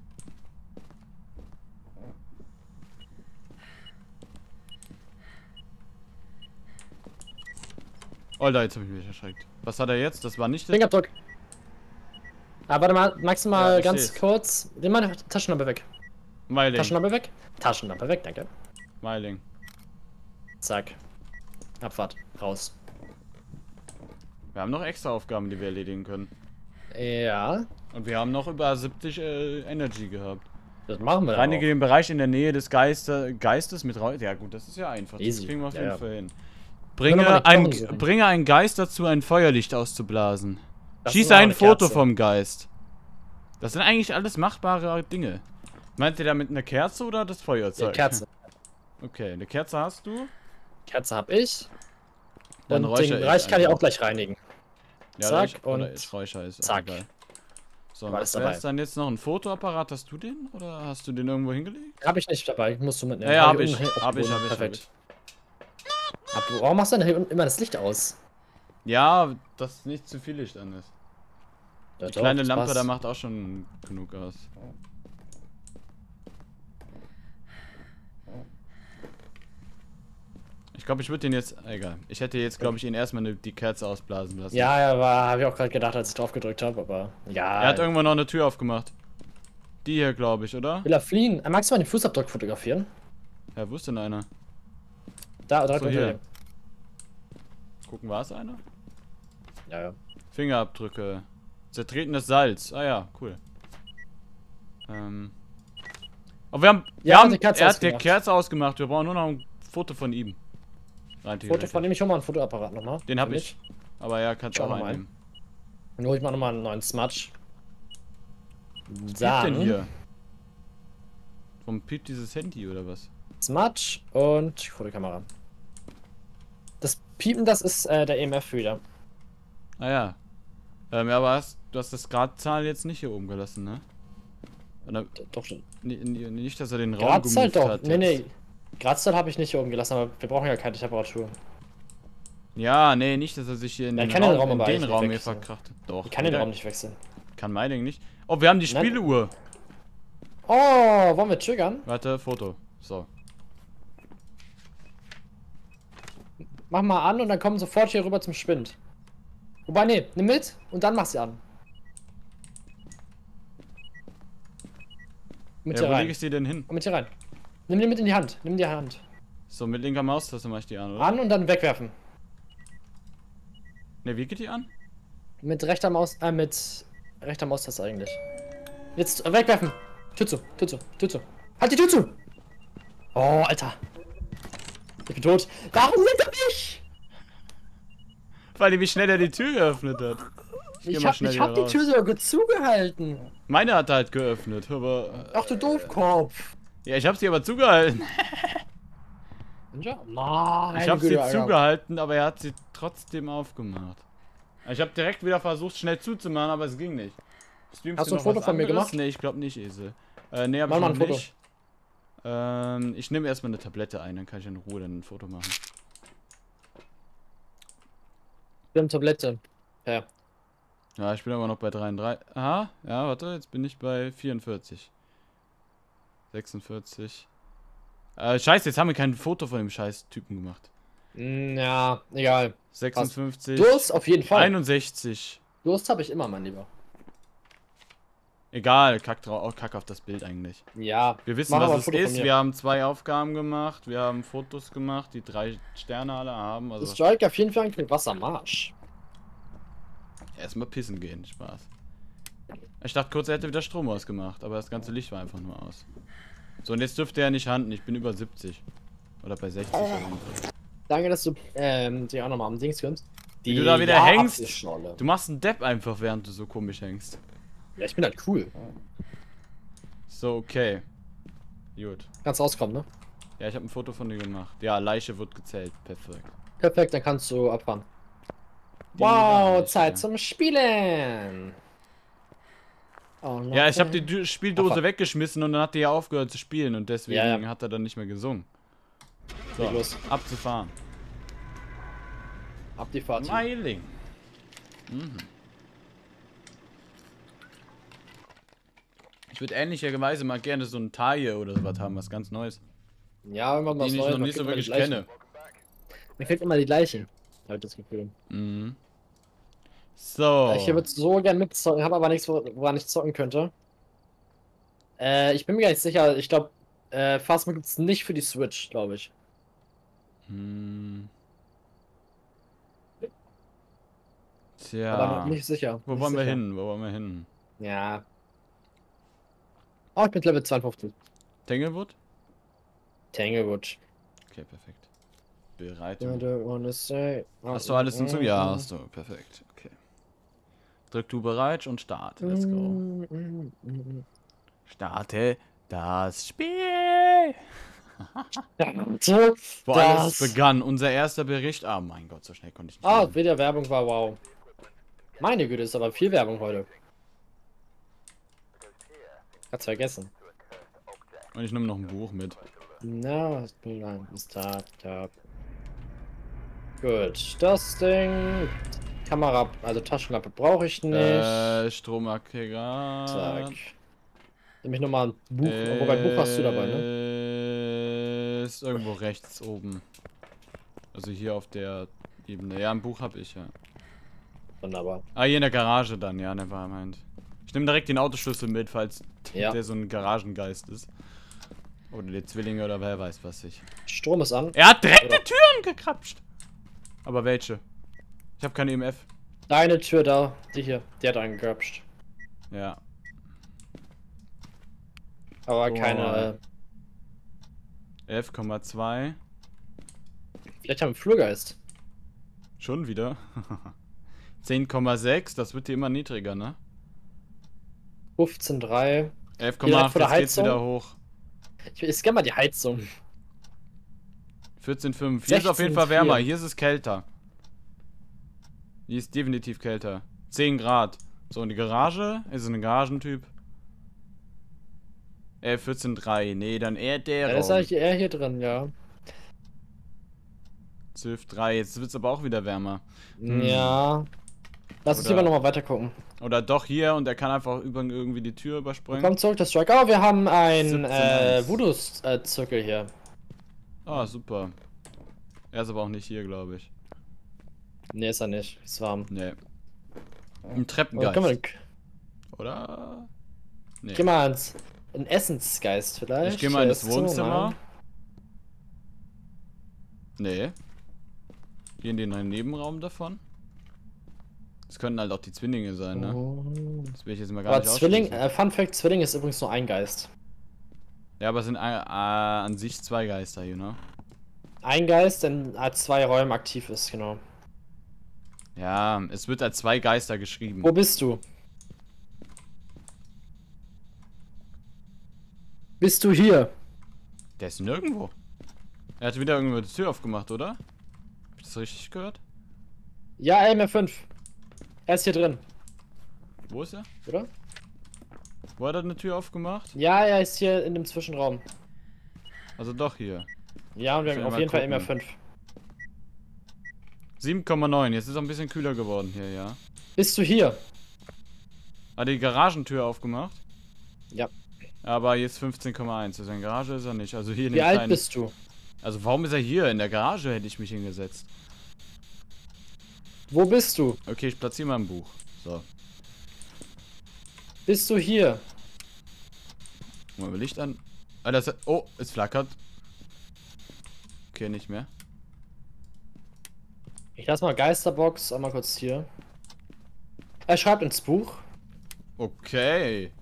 Alter, jetzt habe ich mich erschreckt. Was hat er jetzt? Das war nicht das... Fingerabdruck. Ah, warte mal, magst du mal Ja, ich ganz seh's. kurz. Nimm mal die Taschenlampe weg. Myling. Taschenlampe weg. Taschenlampe weg, danke. Myling. Zack. Abfahrt. Raus. Wir haben noch extra Aufgaben, die wir erledigen können. Ja. Und wir haben noch über 70 Energy gehabt. Das machen wir dann Reinige auch. den Bereich in der Nähe des Geistes mit raus. Ja gut, das ist ja einfach. Easy. Das kriegen wir auf Ja, jeden ja. Fall hin. Nur noch mal die Knochen suchen. Bringe einen Geist dazu, ein Feuerlicht auszublasen. Das Schieße ist auch ein eine Foto Kerze. vom Geist. Das sind eigentlich alles machbare Dinge. Meint ihr damit eine Kerze oder das Feuerzeug? Die Kerze. Okay, eine Kerze hast du. Kerze hab ich. Dann Und räuchere den ich Bereich kann ich einfach. auch gleich reinigen. Ja, Zack, oder und ich räuchere ist auch zack. egal. So, War alles was wäre dabei. dann jetzt noch ein Fotoapparat? Hast du den? Oder hast du den irgendwo hingelegt? Hab ich nicht dabei, musst du mitnehmen. Ja, hab ich ich. unten auf dem Boden. Perfekt. hab Warum machst du denn hier unten immer das Licht aus? Ja, dass nicht zu viel Licht an ist. Ja, Die doch, kleine das Lampe passt. da macht auch schon genug aus. Ich glaube, ich würde den jetzt... Egal. Ich hätte jetzt, glaube ich, ihn erstmal die Kerze ausblasen lassen. Ja, habe ich auch gerade gedacht, als ich drauf gedrückt habe, aber ja. Er hat irgendwann noch eine Tür aufgemacht. Die hier, glaube ich, oder? Will er fliehen? Magst du mal den Fußabdruck fotografieren? Ja, wo ist denn einer? Da, direkt So, unter hier. dem. Gucken, war es einer? Ja. Fingerabdrücke. Zertretenes Salz. Ah ja, cool. Aber wir haben... Ja, er hat die Kerze ausgemacht. Wir brauchen nur noch ein Foto von ihm. Foto von ihm, ich hol mal ein Fotoapparat nochmal. Den habe ich. Aber ja, kannst du auch einnehmen. Dann hol ich mal nochmal einen neuen Smudge. Was piept denn hier? Warum piept dieses Handy oder was? Smudge und Fotokamera. Das Piepen, das ist der EMF-Reader. Ah ja. Ja, aber du hast das Gradzahl jetzt nicht hier oben gelassen, ne? Oder, doch schon. Nicht, dass er den Raum Gradzahl gemoved doch. hat. Nee. Gradzahl habe ich nicht hier oben gelassen, aber wir brauchen ja keine Temperatur. Ja, nee, nicht, dass er sich hier in den Raum hier verkrachtet. Doch. Ich kann den Raum nicht wechseln. Kann mein Ding nicht. Oh, wir haben die Spieluhr. Oh, wollen wir triggern? Warte, Foto. So. Mach mal an und dann kommen sofort hier rüber zum Spind. Wobei, nee, nimm mit und dann mach sie an. Mit Ja, hier wo rein. lege ich sie denn hin? Und mit hier rein. Nimm die mit in die Hand. Nimm die Hand. So, mit linker Maustaste mach ich die an, oder? An und dann wegwerfen. Ne, wie geht die an? Mit rechter Maustaste eigentlich. Jetzt wegwerfen. Tür zu, Tür zu, Tür zu. Halt die Tür zu! Oh, Alter. Ich bin tot. Warum nimmt er mich? Weil wie schnell er die Tür geöffnet hat. Ich hab die Tür sogar zugehalten. Meine hat er halt geöffnet, aber... Ach du Doofkopf. Ja, ich hab sie aber zugehalten. Ja, nein, Ich hab sie zugehalten, aber er hat sie trotzdem aufgemacht. Ich habe direkt wieder versucht, schnell zuzumachen, aber es ging nicht. Hast du ein Foto von mir gemacht? Nee, ich glaube nicht, Esel. Nee, hab Mach ich mal noch ein Foto. nicht. Ich nehme erstmal eine Tablette ein, dann kann ich in Ruhe dann ein Foto machen. Wir haben Tablette. Ja. Ja, ich bin aber noch bei 33. Aha, ja, warte, jetzt bin ich bei 44. 46. Scheiße, jetzt haben wir kein Foto von dem scheiß Typen gemacht. Ja, egal. 56. Durst auf jeden Fall. 61. Durst habe ich immer, mein Lieber. Egal, kack auf das Bild eigentlich. Ja. Wir wissen, was es ist. Wir haben 2 Aufgaben gemacht. Wir haben Fotos gemacht, die 3 Sterne alle haben. Also das Strike auf jeden Fall mit Wassermarsch. Erstmal pissen gehen, Spaß. Ich dachte kurz, er hätte wieder Strom ausgemacht, aber das ganze Licht war einfach nur aus. So, und jetzt dürfte er nicht handen. Ich bin über 70. Oder bei 60 irgendwie. Danke, dass du die auch nochmal am Dings kommst. Wie du da wieder hängst. Du machst einen Depp einfach, während du so komisch hängst. Ja, ich bin halt cool. So, okay. Gut. Kannst rauskommen, ne? Ja, ich habe ein Foto von dir gemacht. Ja, Leiche wird gezählt. Perfekt. Perfekt, dann kannst du abfahren. Die Leiche. Wow, Zeit zum Spielen. Oh, ja, ich habe die Spieldose weggeschmissen und dann hat die ja aufgehört zu spielen und deswegen hat er dann nicht mehr gesungen. So, los. Abzufahren. Ab die Fahrt. Meiling. Mhm. Ich würde ähnlicherweise mal gerne so ein Taille oder sowas haben, was ganz Neues. Ja, irgendwann was Neues. Den ich noch nicht so wirklich kenne. Mir fehlt immer die gleichen. Habe ich das Gefühl. Mhm. So. Ich würde so gern mitzocken, habe aber nichts, woran ich zocken könnte. Ich bin mir gar nicht sicher. Ich glaube, Phasma gibt es nicht für die Switch, glaube ich. Hm. Tja. Aber nicht sicher. Wo wollen wir hin? Wo wollen wir hin? Ja. Oh, ich bin Level 52. Tanglewood? Tanglewood. Okay, perfekt. Bereit. Hast du alles hinzu? Ja, hast du. Perfekt. Okay. Drück du bereit und start. Let's go. Starte das Spiel! Wo alles begann. Unser erster Bericht. Ah, mein Gott, so schnell konnte ich nicht. Ah, wieder Werbung war wow. Meine Güte, ist aber viel Werbung heute. Hat's vergessen. Und ich nehme noch ein Buch mit. Na, Startup. Gut, das Ding. Kamera, also Taschenlampe brauche ich nicht. Stromaggregat. Zack. Nämlich nochmal ein Buch. Wobei Buch hast du dabei, ne? Ist irgendwo rechts oben. Also hier auf der Ebene. Ja, ein Buch habe ich, ja. Wunderbar. Ah, hier in der Garage dann, ja, nevermind. Ich nehme direkt den Autoschlüssel mit, falls der so ein Garagengeist ist. Oder die Zwillinge oder wer weiß was ich. Strom ist an. Er hat direkt die Türen gekrapscht. Aber welche? Ich habe keine EMF. Deine Tür da, die hier, die hat angegrapscht. Ja. Aber keine. 11,2. Vielleicht haben wir Flurgeist. Schon wieder. 10,6, das wird hier immer niedriger, ne? 15,3. 11,8, jetzt geht's wieder hoch. Ich scanne mal die Heizung. 14,5. Hier ist auf jeden Fall 16,4. wärmer, hier ist es kälter. Hier ist definitiv kälter. 10 Grad. So, und die Garage? Ist es ein Garagentyp? 14,3. Nee, dann eher der Ja, das ist Raum. eigentlich eher hier drin, ja. 12,3. Jetzt wird's aber auch wieder wärmer. Ja. Lass uns Oder- lieber nochmal weiter gucken. Oder doch hier und er kann einfach irgendwie die Tür überspringen. Komm zurück, das Striker. Oh, wir haben einen 17,1. Voodoo-Zirkel hier. Ah, super. Er ist aber auch nicht hier, glaube ich. Ne, ist er nicht. Ist warm. Nee. Ein Oder Treppengeist. können wir, Oder? Nee. geh mal ins ein Essensgeist vielleicht. Ich gehe mal in das Ist so, Wohnzimmer. nein. Nee. Hier in den Nebenraum davon. Das könnten halt auch die Zwillinge sein, ne? Oh. Das will ich jetzt mal gar Aber nicht Zwilling, ausschließen. Fun Fact, Zwilling ist übrigens nur ein Geist. Ja, aber es sind an sich 2 Geister, you know? Ein Geist, der als 2 Räumen aktiv ist, genau. Ja, es wird als 2 Geister geschrieben. Wo bist du? Bist du hier? Der ist nirgendwo. Er hat wieder irgendwo die Tür aufgemacht, oder? Hab ich das richtig gehört? Ja, LMR5. Er ist hier drin, Wo ist er? oder? Wo hat er eine Tür aufgemacht? Ja, er ist hier in dem Zwischenraum. Also doch hier. Ja, und wir Schnell haben auf mal jeden Fall gucken. LMR5. 7,9. Jetzt ist es auch ein bisschen kühler geworden hier, ja. Bist du hier? Hat die Garagentür aufgemacht? Ja. Aber jetzt 15,1. Also in der Garage ist er nicht. Also hier in Wie den alt kleinen... bist du? Also warum ist er hier? In der Garage hätte ich mich hingesetzt. Wo bist du? Okay, ich platziere mal ein Buch. So. Bist du hier? Mal Licht an. Ah, das... Oh, es flackert. Okay, nicht mehr. Ich lass mal Geisterbox einmal kurz hier. Er schreibt ins Buch. Okay.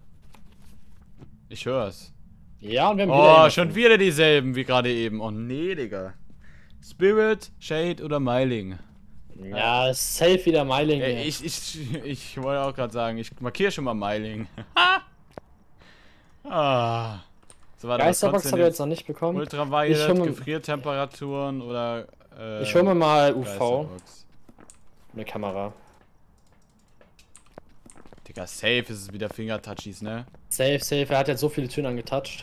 Ich hör's. Ja, und wir haben Oh, wieder schon wieder dieselben wie gerade eben. Oh nee, Digga. Spirit, Shade oder Myling? Ja, safe wieder Myling. hier. Ich wollte auch gerade sagen, ich markiere schon mal Myling. Ah. So, warte, was Geisterbox konntest habe du ich jetzt noch nicht bekommen. Ich hol Ultraviolet, mir- Gefriertemperaturen oder Ich hole mir mal UV. Geisterbox. Eine Kamera. Digga, safe ist es wieder Finger-Touchies, ne? Safe, safe. Er hat jetzt so viele Türen angetoucht.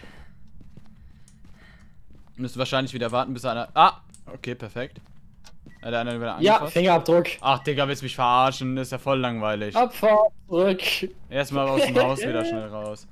Müsste wahrscheinlich wieder warten, bis einer... Ah! Okay, perfekt. Hat einer wieder Ja, angefasst? Fingerabdruck. Ach, Digga, willst du mich verarschen? Das ist ja voll langweilig. Abfahrt, zurück. Erstmal aus dem Haus wieder schnell raus.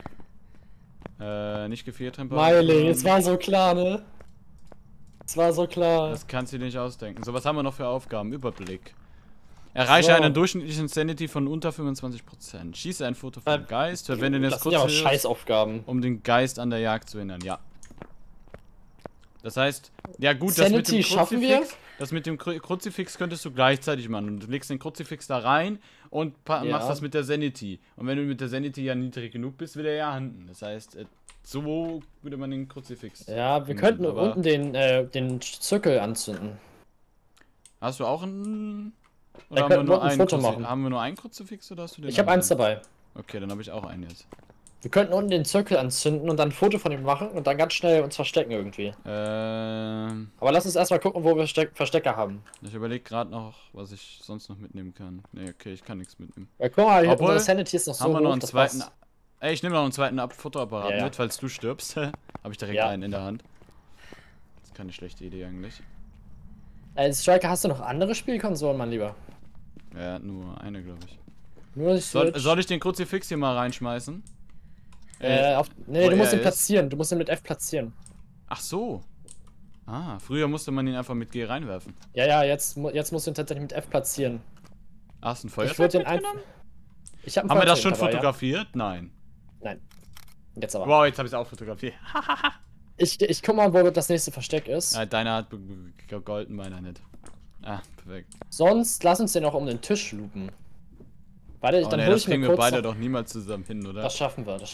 Nicht Gefriertemperaturen. Myling, es war so klar, ne? Es war so klar. Das kannst du dir nicht ausdenken. So, was haben wir noch für Aufgaben? Überblick. Erreiche So. einen durchschnittlichen Sanity von unter 25%. Schieße ein Foto vom Geist. Verwende das Das sind ja auch Kurzhilfs, Scheißaufgaben. um den Geist an der Jagd zu hindern. Ja. Das heißt, ja gut, Sanity schaffen wir? Das mit dem Kruzifix könntest du gleichzeitig machen. Du legst den Kruzifix da rein und Ja. machst das mit der Sanity. Und wenn du mit der Sanity ja niedrig genug bist, will er ja handen. Das heißt, so würde man den Kruzifix. Ja, wir finden, könnten aber- unten den Zirkel anzünden. Hast du auch einen? Da könnten wir ein Foto machen. Haben wir nur einen Kruzifix oder hast du den? Ich habe eins anderen? dabei. Okay, dann habe ich auch einen jetzt. Wir könnten unten den Zirkel anzünden und dann ein Foto von ihm machen und dann ganz schnell uns verstecken irgendwie. Aber lass uns erstmal gucken, wo wir Verstecker haben. Ich überlege gerade noch, was ich sonst noch mitnehmen kann. Ne, okay, ich kann nichts mitnehmen. Weil guck mal, Obwohl, unsere Sanity ist noch so Haben wir noch hoch, einen das zweiten. passt. Ey, ich nehme noch einen zweiten Fotoapparat Ja, ja. mit, falls du stirbst. Habe ich direkt Ja. einen in der Hand. Das ist keine schlechte Idee eigentlich. Striker, hast du noch andere Spielkonsolen, mein Lieber? Ja, nur eine, glaube ich. Nur die Switch? Soll ich den Kruzifix hier mal reinschmeißen? Nee, wo du musst er ihn ist? platzieren. Du musst ihn mit F platzieren. Ach so. Ah, früher musste man ihn einfach mit G reinwerfen. Ja, jetzt musst du ihn tatsächlich mit F platzieren. Hast du ein Ich Feuerzeug würde den mitgenommen? Ich habe Haben wir das schon fotografiert? Nein. Nein. Jetzt aber. Wow, jetzt habe ich es auch fotografiert. Ich guck mal, wo das nächste Versteck ist. Ja, deiner hat gegolten, meiner nicht. Ah, perfekt. Sonst lass uns den auch um den Tisch loopen. Warte, Oh, dann nee, hol das ich mir kriegen wir kurz beide noch... doch niemals zusammen hin, oder? Das schaffen wir.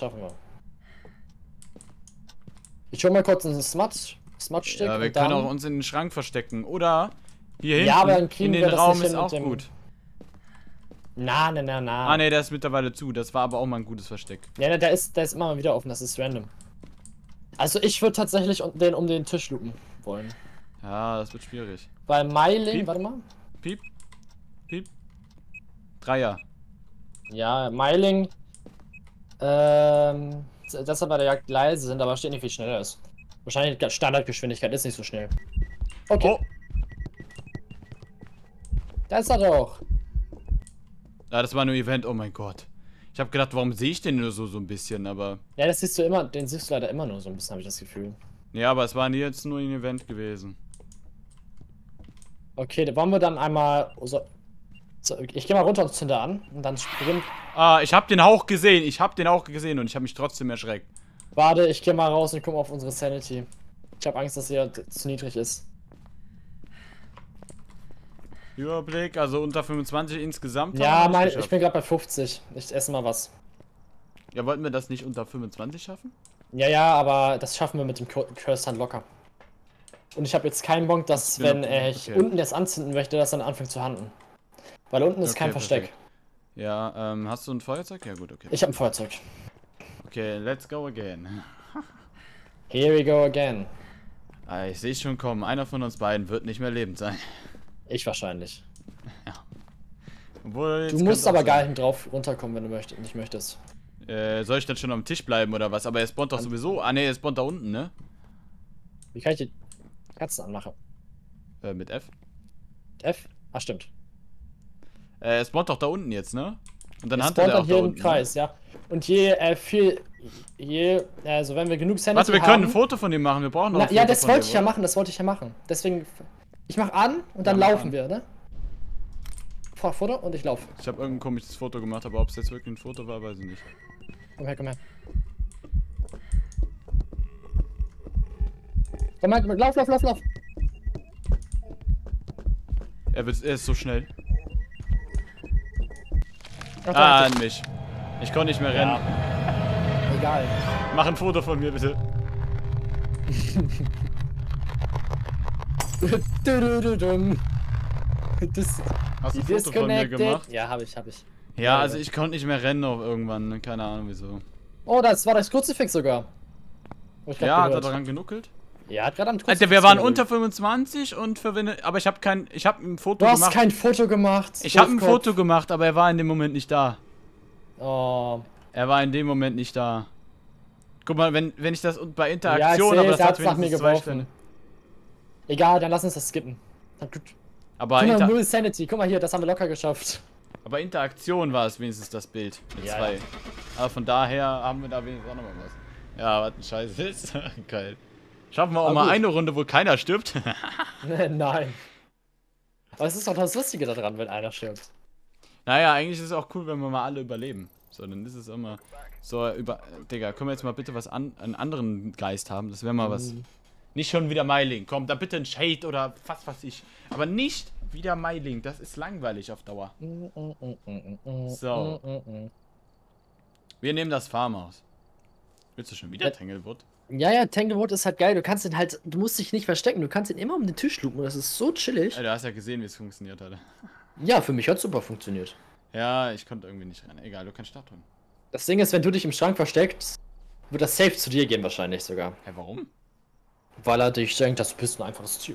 Ich hol mal kurz ein Smudge-Stick Ja, wir und können dann... auch uns in den Schrank verstecken. Oder hier hinten Ja, aber dann kriegen in wir den das Raum nicht ist hin auch mit dem- gut. Na. Ah, ne, der ist mittlerweile zu. Das war aber auch mal ein gutes Versteck. Ja, der ist immer mal wieder offen, das ist random. Also ich würde tatsächlich den um den Tisch loopen wollen. Ja, das wird schwierig. Weil Myling, Piep. warte mal. Piep. Piep. Dreier. Ja, Myling, dass er bei der Jagd leise sind, aber steht nicht, wie schnell er ist. Wahrscheinlich Standardgeschwindigkeit ist nicht so schnell. Okay. Oh! Da ist er doch. Ja, das war nur Event, oh mein Gott. Ich habe gedacht, warum sehe ich den nur so ein bisschen, aber... Ja, das siehst du immer, den siehst du leider immer nur so ein bisschen, habe ich das Gefühl. Ja, aber es war jetzt nur ein Event gewesen. Okay, da wollen wir dann einmal... ich gehe mal runter und zünde an und dann springt... Ah, ich habe den Hauch gesehen. Ich habe den Hauch gesehen und ich habe mich trotzdem erschreckt. Warte, ich gehe mal raus und gucke auf unsere Sanity. Ich habe Angst, dass sie zu niedrig ist. Überblick, also unter 25 insgesamt. Ja, haben wir es ich geschafft. bin gerade bei 50. Ich esse mal was. Ja, wollten wir das nicht unter 25 schaffen? Ja, aber das schaffen wir mit dem Cursed Hand locker. Und ich habe jetzt keinen Bock, dass, wenn ich okay. unten das anzünden möchte, dass dann anfängt zu handen. Weil unten ist Okay, kein Versteck. perfekt. Ja, hast du ein Feuerzeug? Ja gut, okay. Ich habe ein Feuerzeug. Okay, let's go again. Here we go again. Ah, ich sehe schon kommen. Einer von uns beiden wird nicht mehr lebend sein. Ich wahrscheinlich. Obwohl, jetzt Du musst kann's auch aber sein. gar nicht drauf runterkommen, wenn du nicht möchtest. Soll ich dann schon am Tisch bleiben oder was? Aber er spawnt doch sowieso. Ah ne, er spawnt da unten, ne? Wie kann ich die Katzen anmachen? Mit F. F? Ah, stimmt. Er spawnt doch da unten jetzt, ne? Und dann Es handelt spawnt er auch dann hier da im unten. Kreis, ja. Und also wenn wir genug Sanity Warte, wir haben, können ein Foto von ihm machen. Wir brauchen noch ein Foto ja, das von wollte dir, ich ja oder? machen, das wollte ich ja machen. Deswegen, ich mach an und dann Ja, mach laufen an. wir, ne? Fahr Foto und ich laufe. Ich habe irgendein komisches Foto gemacht, aber ob es jetzt wirklich ein Foto war, weiß ich nicht. Komm her. Komm her, lauf. Er ist so schnell. Ach, Ah, danke. an mich. Ich konnte nicht mehr rennen. Egal. Mach ein Foto von mir, bitte. Das, Hast du die ein Foto von mir disconnected. gemacht? Ja, hab ich. Ja, also ich konnte nicht mehr rennen auf irgendwann. Ne? Keine Ahnung wieso. Oh, das war das Kruzifix sogar. Hab ich grad Ja, hat er gehört. daran genuckelt? Ja, hat gerade am Kruzifix Alter, wir waren genuckelt. unter 25 und verwendet. Aber ich habe ein Foto Du hast gemacht. kein Foto gemacht. Ich habe ein Doofkopf. Foto gemacht, aber er war in dem Moment nicht da. Oh. Er war in dem Moment nicht da. Guck mal, wenn ich das bei Ja, Interaktion, ich aber seh, das der hat hat's nach mir wenigstens zwei geworfen. Sterne. Egal, dann lass uns das skippen. Aber, Guck mal, null Sanity. Guck mal hier, das haben wir locker geschafft. aber Interaktion war es wenigstens das Bild. Mit Ja, zwei. ja. Aber von daher haben wir da wenigstens auch nochmal was. Ja, was ein Scheiß ist. Geil. Schaffen wir auch Aber mal gut. eine Runde, wo keiner stirbt. Nein. Aber es ist doch das Lustige daran, wenn einer stirbt. Naja, eigentlich ist es auch cool, wenn wir mal alle überleben. So, dann ist es immer so Digga, können wir jetzt mal bitte einen anderen Geist haben? Das wäre mal was. Nicht schon wieder Myling. Komm, da bitte ein Shade oder was weiß ich. Aber nicht wieder Myling. Das ist langweilig auf Dauer. So. Wir nehmen das Farmhaus. Willst du schon wieder Tanglewood? Ja, Tanglewood ist halt geil. Du musst dich nicht verstecken. Du kannst ihn immer um den Tisch loopen. Das ist so chillig. Du hast ja gesehen, wie es funktioniert hat. Ja, für mich hat es super funktioniert. Ja, ich konnte irgendwie nicht rein. Egal, du kannst Start drücken. Das Ding ist, wenn du dich im Schrank versteckst, wird das safe zu dir gehen wahrscheinlich sogar. Hä, warum? Weil er dich denkt, dass du bist ein einfaches Typ.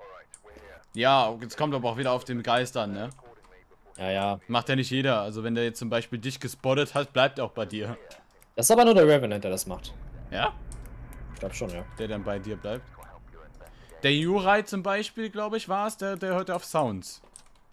Ja, jetzt kommt aber auch wieder auf den Geist an, ne? Ja. Macht ja nicht jeder. Also wenn der jetzt zum Beispiel dich gespottet hat, bleibt er auch bei dir. Das ist aber nur der Revenant, der das macht. Ja? Ich glaube schon, ja. Der dann bei dir bleibt. Der Yurai zum Beispiel, glaube ich, war es, der hört auf Sounds.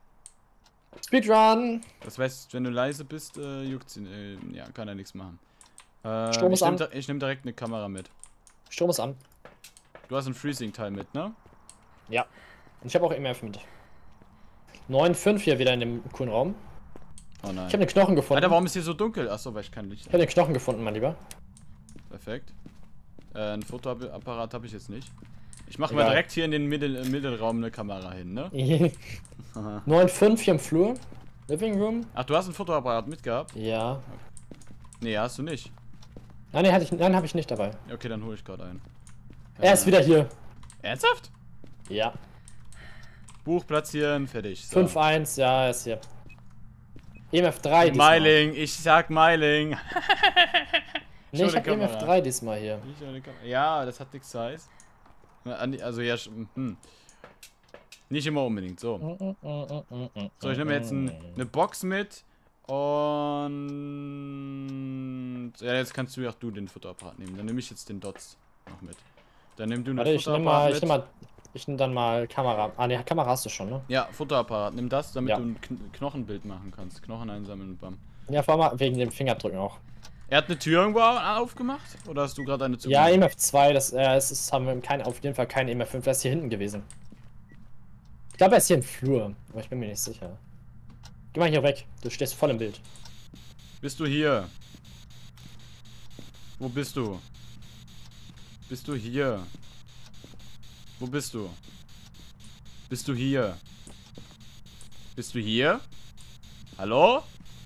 Speedrun! Das heißt, wenn du leise bist, juckt's ihn. Ja, kann er nichts machen. Strom ist an. Ich nehm direkt eine Kamera mit. Strom ist an. Du hast ein Freezing-Teil mit, ne? Ja. Und ich habe auch EMF mit. 9,5 hier wieder in dem coolen Raum. Oh nein. Ich habe den Knochen gefunden. Alter, warum ist hier so dunkel? Achso, weil ich kein Licht Ich habe den Knochen gefunden, mein Lieber. Perfekt. Ein Fotoapparat habe ich jetzt nicht. Ich mache mal Egal. direkt hier in den Mittelraum eine Kamera hin, ne? 9,5 hier im Flur. Living Room. Ach, du hast ein Fotoapparat mitgehabt? Ja. Nee, hast du nicht. Nein, habe ich nicht dabei. Ja, okay, dann hole ich gerade einen. Er ist wieder hier. Ernsthaft? Ja. Buch platzieren, fertig. So. 5,1, ja, er ist hier. EMF 3 diesmal. Myling, ich sag Myling. Nee, ich hab EMF 3 diesmal hier. Ja, das hat nix heiß. Also ja, nicht immer unbedingt, so. So, ich nehme jetzt eine Box mit und ja, jetzt kannst du ja auch den Fotoapparat nehmen. Dann nehme ich jetzt den Dots noch mit. Dann nimm du Warte, den Fotoapparat mit. Ich nehme dann mal Kamera. Ah, ne, Kamera hast du schon, ne? Ja, Fotoapparat. Nimm das, damit Ja. du ein Knochenbild machen kannst. Knochen einsammeln und bam. Ja, vor allem wegen dem Fingerdrücken auch. Er hat eine Tür irgendwo aufgemacht? Oder hast du gerade eine zugemacht? Ja, EMF 2, haben wir auf jeden Fall kein EMF 5, das ist hier hinten gewesen. Ich glaube, er ist hier im Flur, aber ich bin mir nicht sicher. Geh mal hier weg, du stehst voll im Bild. Bist du hier? Wo bist du? Bist du hier? Wo bist du? Bist du hier? Bist du hier? Hallo?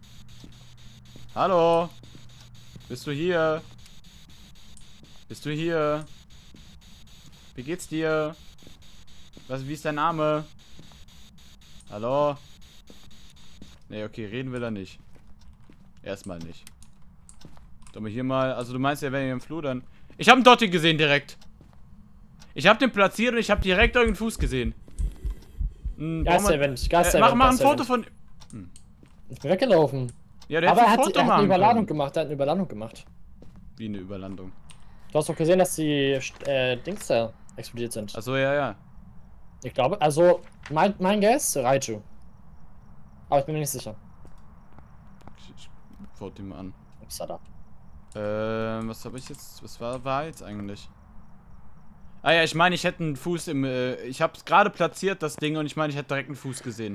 Hallo? Bist du hier? Bist du hier? Wie geht's dir? Wie ist dein Name? Hallo? Ne, okay, reden will er nicht. Erstmal nicht. Sollen wir hier mal... Also du meinst ja, wenn ihr im Flur dann... Ich habe einen Dotti gesehen direkt. Ich habe den platziert und ich habe direkt irgendeinen Fuß gesehen. Geister-Event, Mach ein Foto von... Ich bin weggelaufen. Ja, der Aber hat ein Foto er hat eine machen Überladung können. gemacht, er hat eine Überladung gemacht. Wie eine Überlandung? Du hast doch gesehen, dass die Dings da explodiert sind. Achso, ja, ja. Ich glaube, also, mein Guess, Raichu. Aber ich bin mir nicht sicher. Ich foto ihn mal an. Upsala. Was habe ich jetzt... Was war jetzt eigentlich? Ah ja, ich meine, ich hätte einen Fuß im... ich habe es gerade platziert, das Ding, und ich meine, ich hätte direkt einen Fuß gesehen.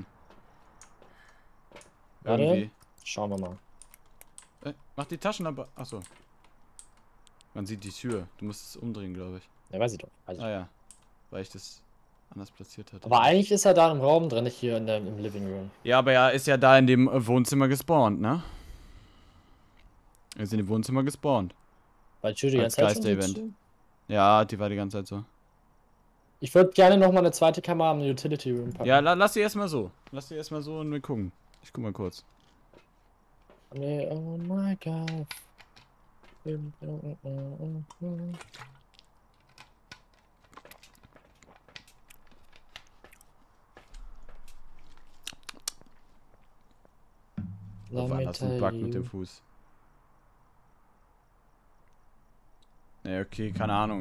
Irgendwie. Schauen wir mal. Mach die Taschenlampe... Achso. Man sieht die Tür. Du musst es umdrehen, glaube ich. Ja, weiß ich doch. Ah ja. Weil ich das anders platziert hatte. Aber eigentlich ist er da im Raum drin, nicht hier im Living Room. Ja, aber er ist ja da in dem Wohnzimmer gespawnt, ne? Er ist in dem Wohnzimmer gespawnt. Weil Tür die Als ganze Zeit schon Geister-Event. so- Ja, die war die ganze Zeit so. Ich würde gerne nochmal eine zweite Kamera am Utility Room packen. Ja, lass sie erstmal so. Lass sie erstmal so und wir gucken. Ich guck mal kurz. Nee, oh my god. Auf wann hast du einen Bug mit dem Fuß? Ne, okay, keine Ahnung.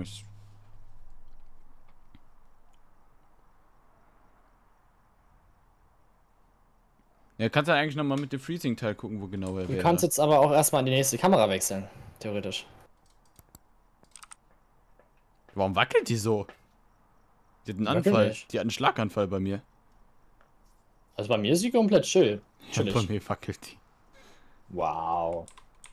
Ja, kannst du eigentlich nochmal mit dem Freezing-Teil gucken, wo genau er Du wäre. kannst jetzt aber auch erstmal an die nächste Kamera wechseln, theoretisch. Warum wackelt die so? Die hat einen Wackelt Anfall. nicht. Die hat einen Schlaganfall bei mir. Also bei mir ist sie komplett chill. Ja, bei Chillig. mir wackelt die. Wow.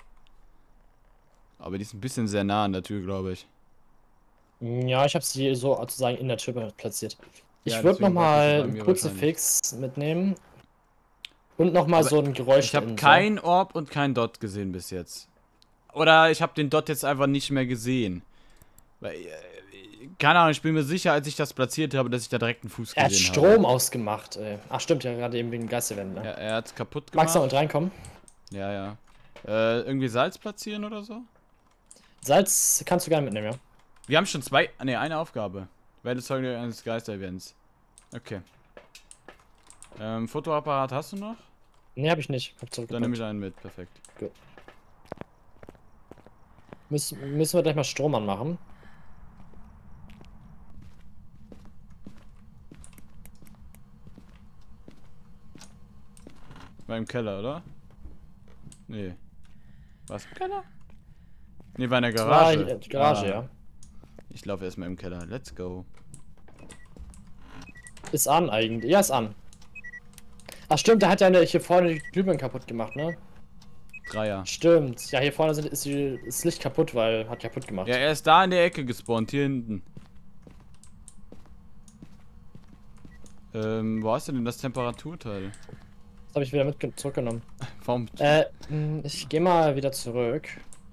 Aber die ist ein bisschen sehr nah an der Tür, glaube ich. Ja, ich habe sie so sozusagen in der Tür platziert. Ich Ja, würde deswegen wackelt nochmal sie bei einen mir Kruzifix mitnehmen. Und nochmal Aber so ein Geräusch. Ich habe kein Orb und kein Dot gesehen bis jetzt. Oder ich habe den Dot jetzt einfach nicht mehr gesehen. Weil, keine Ahnung, ich bin mir sicher, als ich das platziert habe, dass ich da direkt einen Fuß Er hat gesehen Strom habe. ausgemacht, ey. Ach stimmt, ja gerade eben wegen Geisterwände. Ja, Ne? er hat's kaputt gemacht. Magst du noch mit reinkommen? Ja, ja. Irgendwie Salz platzieren oder so? Salz kannst du gerne mitnehmen, ja. Wir haben schon eine Aufgabe. Werde Zeuge eines Geister-Events. Okay. Fotoapparat hast du noch? Nee, hab ich nicht. Hab Dann zurückgebracht. nehme ich einen mit, perfekt. Müssen wir gleich mal Strom anmachen. War im Keller, oder? Nee. War's im Keller? Nee, war in der Das war Garage. die Garage, Ah. ja. Ich laufe erstmal im Keller. Let's go. Ist an eigentlich. Ja, ist an. Ach stimmt, da hat ja hier vorne die Glühbirnen kaputt gemacht, ne? Dreier. Stimmt. Ja, hier vorne ist das Licht kaputt, weil hat kaputt gemacht. Ja, er ist da in der Ecke gespawnt, hier hinten. Wo hast du denn das Temperaturteil? Das habe ich wieder mit zurückgenommen. Warum? Ich gehe mal wieder zurück.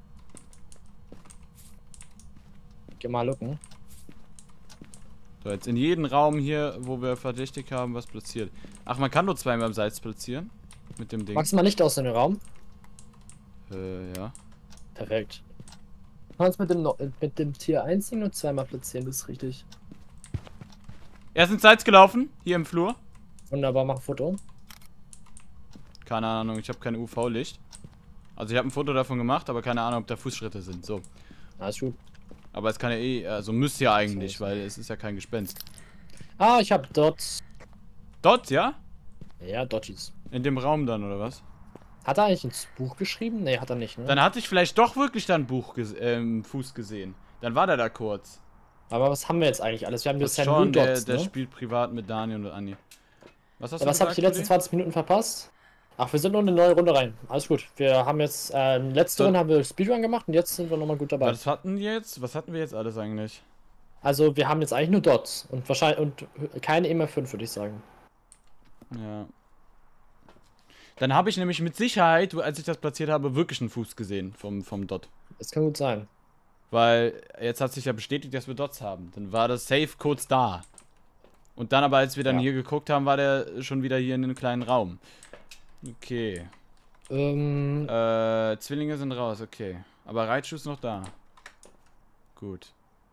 Geh mal gucken. So, jetzt in jedem Raum hier, wo wir verdächtig haben, was platziert. Ach, man kann nur zweimal im Salz platzieren. Mit dem Ding. Magst du mal Licht aus in den Raum? Ja. Perfekt. Du kannst mit dem Tier 1 nur zweimal platzieren, das ist richtig. Er ist ins Salz gelaufen, hier im Flur. Wunderbar, mach ein Foto. Keine Ahnung, ich habe kein UV-Licht. Also ich habe ein Foto davon gemacht, aber keine Ahnung, ob da Fußschritte sind. So. Alles gut. Aber es kann ja also müsste ja eigentlich, weil es ist ja kein Gespenst. Ah, ich habe Dots. Dort, ja? Ja, Dotties. In dem Raum dann, oder was? Hat er eigentlich ins Buch geschrieben? Nee, hat er nicht, ne? Dann hatte ich vielleicht doch wirklich dann Fuß gesehen. Dann war der da kurz. Aber was haben wir jetzt eigentlich alles? Wir haben Das bisher schon, nur Dots, der ne? spielt privat mit Daniel und Anni. Was hast Ja, du was habe ich die letzten 20 Minuten verpasst? Ach, wir sind nur in eine neue Runde rein. Alles gut. Wir haben jetzt, letzte Runde haben wir Speedrun gemacht und jetzt sind wir nochmal gut dabei. Was hatten wir jetzt alles eigentlich? Also, wir haben jetzt eigentlich nur Dots und wahrscheinlich keine EMF5, würde ich sagen. Ja. Dann habe ich nämlich mit Sicherheit, als ich das platziert habe, wirklich einen Fuß gesehen vom Dot. Das kann gut sein. Weil jetzt hat sich ja bestätigt, dass wir Dots haben. Dann war das safe kurz da. Und dann aber, als wir dann hier geguckt haben, war der schon wieder hier in einem kleinen Raum. Okay. Zwillinge sind raus, okay. Aber Reitschuh ist noch da. Gut.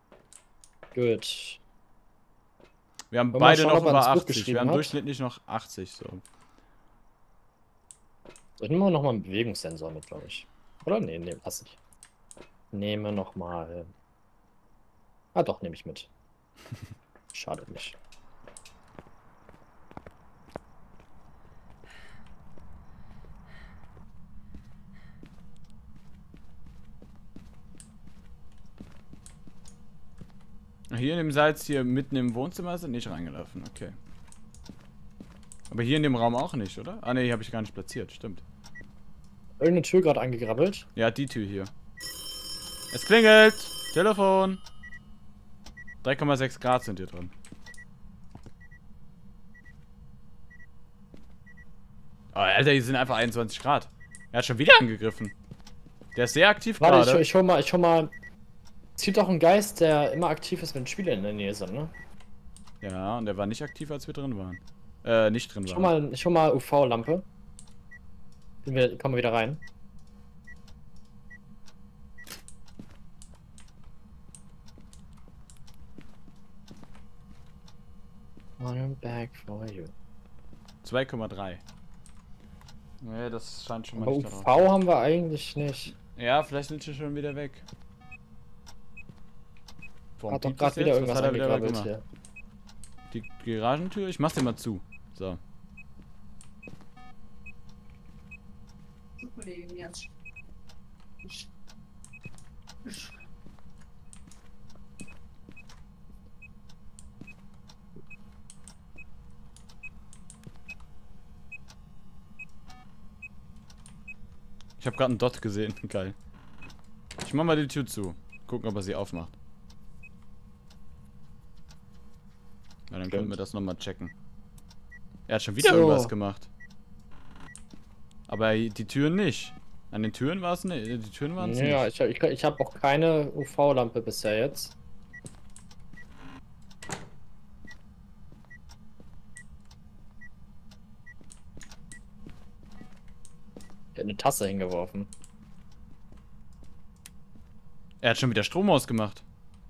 Gut. Wir haben Wollen wir beide schauen, noch ob er über ins Buch 80. Wir geschrieben haben hat? durchschnittlich noch 80, so. So, ich nehme noch mal einen Bewegungssensor mit, glaube ich. Oder? Nee, lass ich. Nehme noch mal. Ah, doch, nehme ich mit. Schadet nicht. Hier in dem Salz hier mitten im Wohnzimmer sind nicht reingelaufen, okay. Aber hier in dem Raum auch nicht, oder? Ah ne, hier habe ich gar nicht platziert, stimmt. Irgendeine Tür gerade angegrabbelt. Ja, die Tür hier. Es klingelt! Telefon! 3,6 Grad sind hier drin. Oh, Alter, hier sind einfach 21 Grad. Er hat schon wieder angegriffen. Der ist sehr aktiv Warte, gerade. ich hol mal. Es gibt auch einen Geist, der immer aktiv ist, wenn Spieler in der Nähe sind, ne? Ja, und der war nicht aktiv, als wir drin waren. Nicht drin Ich waren. hol mal UV-Lampe. Kommen wir wieder rein. I'm back for you. 2,3. Nee, das scheint schon mal Aber nicht UV darauf. haben wir eigentlich nicht. Ja, vielleicht sind sie schon wieder weg. Warum Hat doch piept das gerade wieder jetzt? Was irgendwas hat er wieder angegrabbelt gemacht? hier. Die Garagentür? Ich mach den mal zu. So. Ich habe gerade einen Dot gesehen. Geil. Ich mach mal die Tür zu. Gucken, ob er sie aufmacht. Na, dann können wir das nochmal checken. Er hat schon wieder irgendwas gemacht. Aber die Türen nicht. An den Türen war es nicht. Die Türen waren es Ja, nicht. ich habe auch keine UV-Lampe bisher jetzt. Er hat eine Tasse hingeworfen. Er hat schon wieder Strom ausgemacht.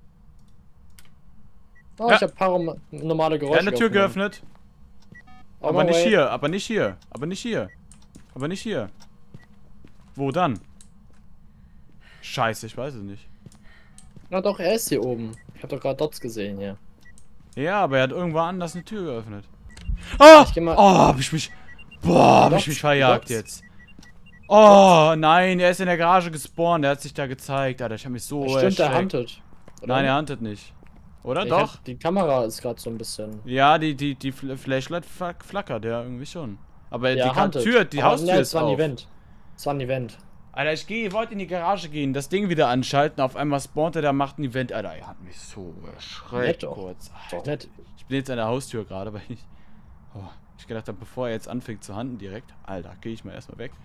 Oh, Ja. ich habe paranormale Geräusche. Er hat eine Tür aufgenommen. geöffnet. Oh, Aber no nicht way. hier, aber nicht hier, aber nicht hier. Aber nicht hier. Wo dann? Scheiße, ich weiß es nicht. Na doch, er ist hier oben. Ich habe doch gerade Dots gesehen hier. Ja, aber er hat irgendwo anders eine Tür geöffnet. Oh! Ich geh mal- Oh, hab ich mich... Boah, hab ich mich verjagt jetzt. Oh, nein, er ist in der Garage gespawnt. Der hat sich da gezeigt, Alter. Ich hab mich so Stimmt, der erschreckt. huntet. Oder? Nein, er huntet nicht. Oder Ich doch? Die Kamera ist gerade so ein bisschen. Ja, die Flashlight flackert, ja, irgendwie schon. Aber Ja, die huntet. die Aber Haustür ne, ist es war ein auf. Event. Es war ein Event. Alter, wollte in die Garage gehen, das Ding wieder anschalten, auf einmal spawnt er, macht ein Event. Alter, er hat mich so erschreckt Nett doch. kurz. Doch nett. Ich bin jetzt an der Haustür gerade, weil ich gedacht habe, bevor er jetzt anfängt zu handen direkt. Alter, gehe ich mal erstmal weg.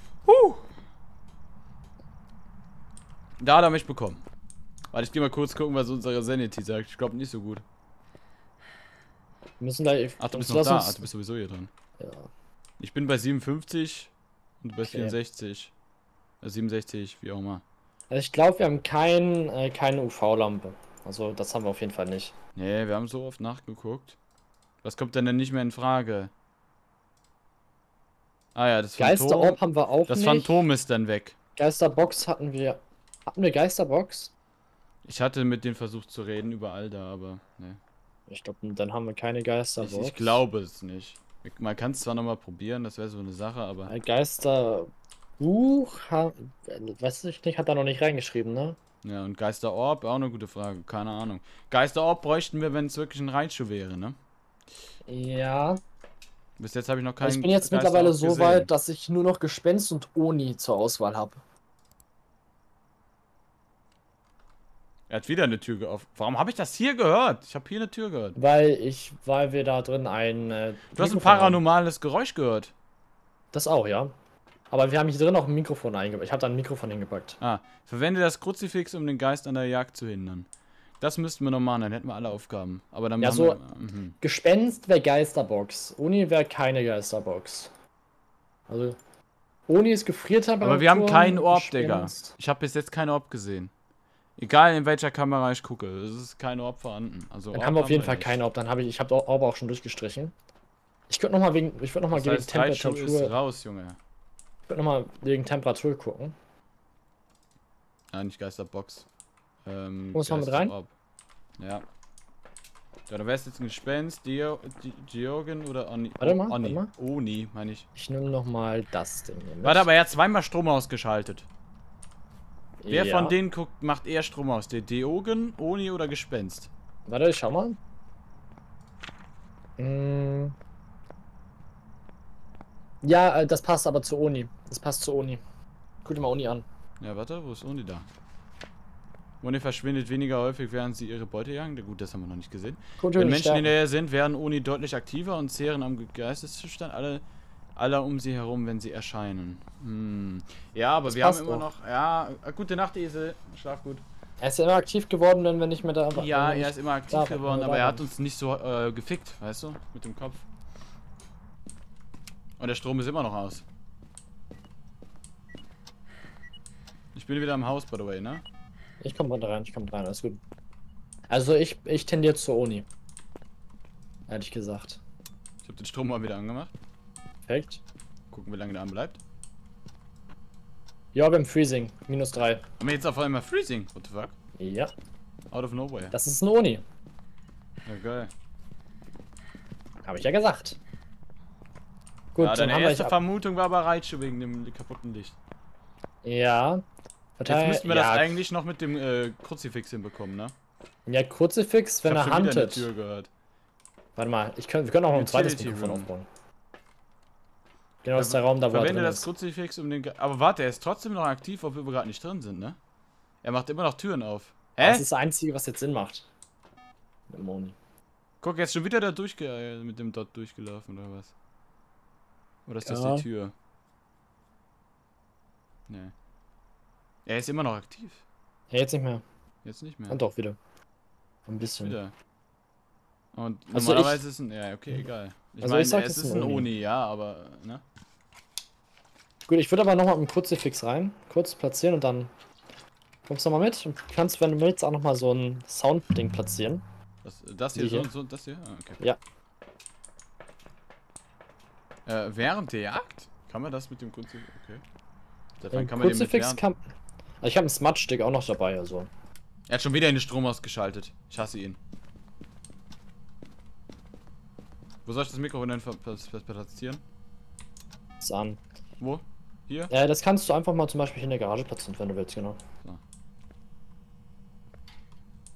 Da hat er mich bekommen. Warte, ich gehe mal kurz gucken, was unsere Sanity sagt. Ich glaube nicht so gut. Wir müssen da. Ach, du bist lass noch da. uns- Ach, du bist sowieso hier dran. Ja. Ich bin bei 57 und du bei Okay. 64. 67, wie auch immer. Also ich glaube, wir haben keine UV-Lampe. Also das haben wir auf jeden Fall nicht. Nee, wir haben so oft nachgeguckt. Was kommt denn nicht mehr in Frage? Ah ja, das Phantom. Geisterorb haben wir auch Das nicht. Phantom ist dann weg. Geisterbox hatten wir. Hatten wir Geisterbox? Ich hatte mit denen versucht zu reden überall da, aber ne. Ich glaube, dann haben wir keine Geisterbox. Ich glaube es nicht. Man kann es zwar nochmal probieren, das wäre so eine Sache, aber. Geisterbuch, weiß ich nicht, hat er noch nicht reingeschrieben, ne? Ja, und Geisterorb, auch eine gute Frage, keine Ahnung. Geisterorb bräuchten wir, wenn es wirklich ein Raichu wäre, ne? Ja. Bis jetzt habe ich noch keinen. Ich bin jetzt Geisterorb mittlerweile so gesehen. weit, dass ich nur noch Gespenst und Oni zur Auswahl habe. Er hat wieder eine Tür geöffnet. Warum habe ich das hier gehört? Ich habe hier eine Tür gehört. Weil wir da drin ein. Du hast ein Mikrofon haben. paranormales Geräusch gehört. Das auch, ja. Aber wir haben hier drin auch ein Mikrofon eingepackt. Ich habe da ein Mikrofon hingepackt. Ah, verwende das Kruzifix, um den Geist an der Jagd zu hindern. Das müssten wir noch machen, dann hätten wir alle Aufgaben. Aber dann Ja, haben so- wir, Gespenst wäre Geisterbox. Oni wäre keine Geisterbox. Also. Oni ist Gefriertemperatur. Aber wir haben keinen Orb, Digga. Gespenst. Ich habe bis jetzt keinen Orb gesehen. Egal in welcher Kamera ich gucke, es ist kein Orb vorhanden. Also Dann Orb haben wir auf jeden Fall nicht. keinen Orb. Dann habe ich habe Orb auch schon durchgestrichen. Ich würde nochmal wegen Das heißt, Raichu ist raus, Junge. Ich würde nochmal wegen Temperatur gucken. Ja, nicht Geisterbox. Muss man mit rein? Geisterorb. Ja. Ja, da wär's jetzt ein Gespenst, Diogen oder Oni. Warte mal, Oni. warte Oni, meine ich. Ich nehme nochmal das Ding hier mit. Warte, aber er hat zweimal Strom ausgeschaltet. Wer Ja. von denen guckt, macht eher Strom aus? Der Diogen, Oni oder Gespenst? Warte, ich schau mal. Ja, das passt aber zu Oni. Das passt zu Oni. Guck dir mal Oni an. Ja, warte, wo ist Oni da? Oni verschwindet weniger häufig, während sie ihre Beute jagen. Gut, das haben wir noch nicht gesehen. Guck Wenn Menschen in der Nähe sind, werden Oni deutlich aktiver und zehren am Geisteszustand alle um sie herum, wenn sie erscheinen. Ja, aber Das wir haben passt immer doch. noch... Ja, gute Nacht, Esel. Schlaf gut. Er ist ja immer aktiv geworden, wenn wir nicht mehr da waren. Ja, er ist immer aktiv da- geworden, da aber er waren. hat uns nicht so gefickt, weißt du? Mit dem Kopf. Und der Strom ist immer noch aus. Ich bin wieder im Haus, by the way, ne? Ich komm rein, alles gut. Also ich tendiere zu Oni. Ehrlich gesagt. Ich habe den Strom mal wieder angemacht. Perfekt. Gucken, wie lange der anbleibt. Ja, beim Freezing. -3. Haben wir jetzt auf einmal Freezing? What the fuck? Ja, Out of nowhere. das ist ein Oni. Ja, geil. Habe ich ja gesagt. Gut, Ja, dann deine haben wir erste Vermutung war aber Raichu wegen dem kaputten Licht. Ja. Jetzt müssten wir ja, das eigentlich noch mit dem Kruzifix hinbekommen, ne? Ja, Kruzifix, wenn ich er hab schon wieder eine huntet. Tür gehört. Warte mal, wir können auch noch ein zweites Utility Mikrofon Room. aufbauen. Genau, das ist der Raum, da wo er Verwende drin das ist. Kruzifix um den... Aber warte, er ist trotzdem noch aktiv, obwohl wir gerade nicht drin sind, ne? Er macht immer noch Türen auf. Das ist das Einzige, was jetzt Sinn macht. Mit Moni. Guck, jetzt schon wieder da mit dem Dot durchgelaufen, oder was? Oder ist das Ja. die Tür? Nee. Er ist immer noch aktiv. Ja, jetzt nicht mehr. Jetzt nicht mehr. Und doch wieder. Ein bisschen. Wieder. Und Also normalerweise ist ein... Ja, okay, egal. Ich Also meine, ich sag, es das ist ist ein ein Oni. Oni, ja, aber... Ne? Gut, ich würde aber nochmal mit dem Kruzifix rein. Kurz platzieren und dann kommst du nochmal mit. Und kannst, wenn du willst, auch nochmal so ein Sound-Ding platzieren. Das hier, Wie hier? so, das hier? Ah, okay. Ja. Während der Jagd? Kann man das mit dem Kruzifix? Okay. Seit wann Ein kann man den mit Kruzifix während? kann. Also ich habe einen Smudge-Stick auch noch dabei, also. Er hat schon wieder den Strom ausgeschaltet. Ich hasse ihn. Wo soll ich das Mikrofon denn platzieren? Ist an. Wo? Hier? Das kannst du einfach mal zum Beispiel in der Garage platzieren, wenn du willst, genau.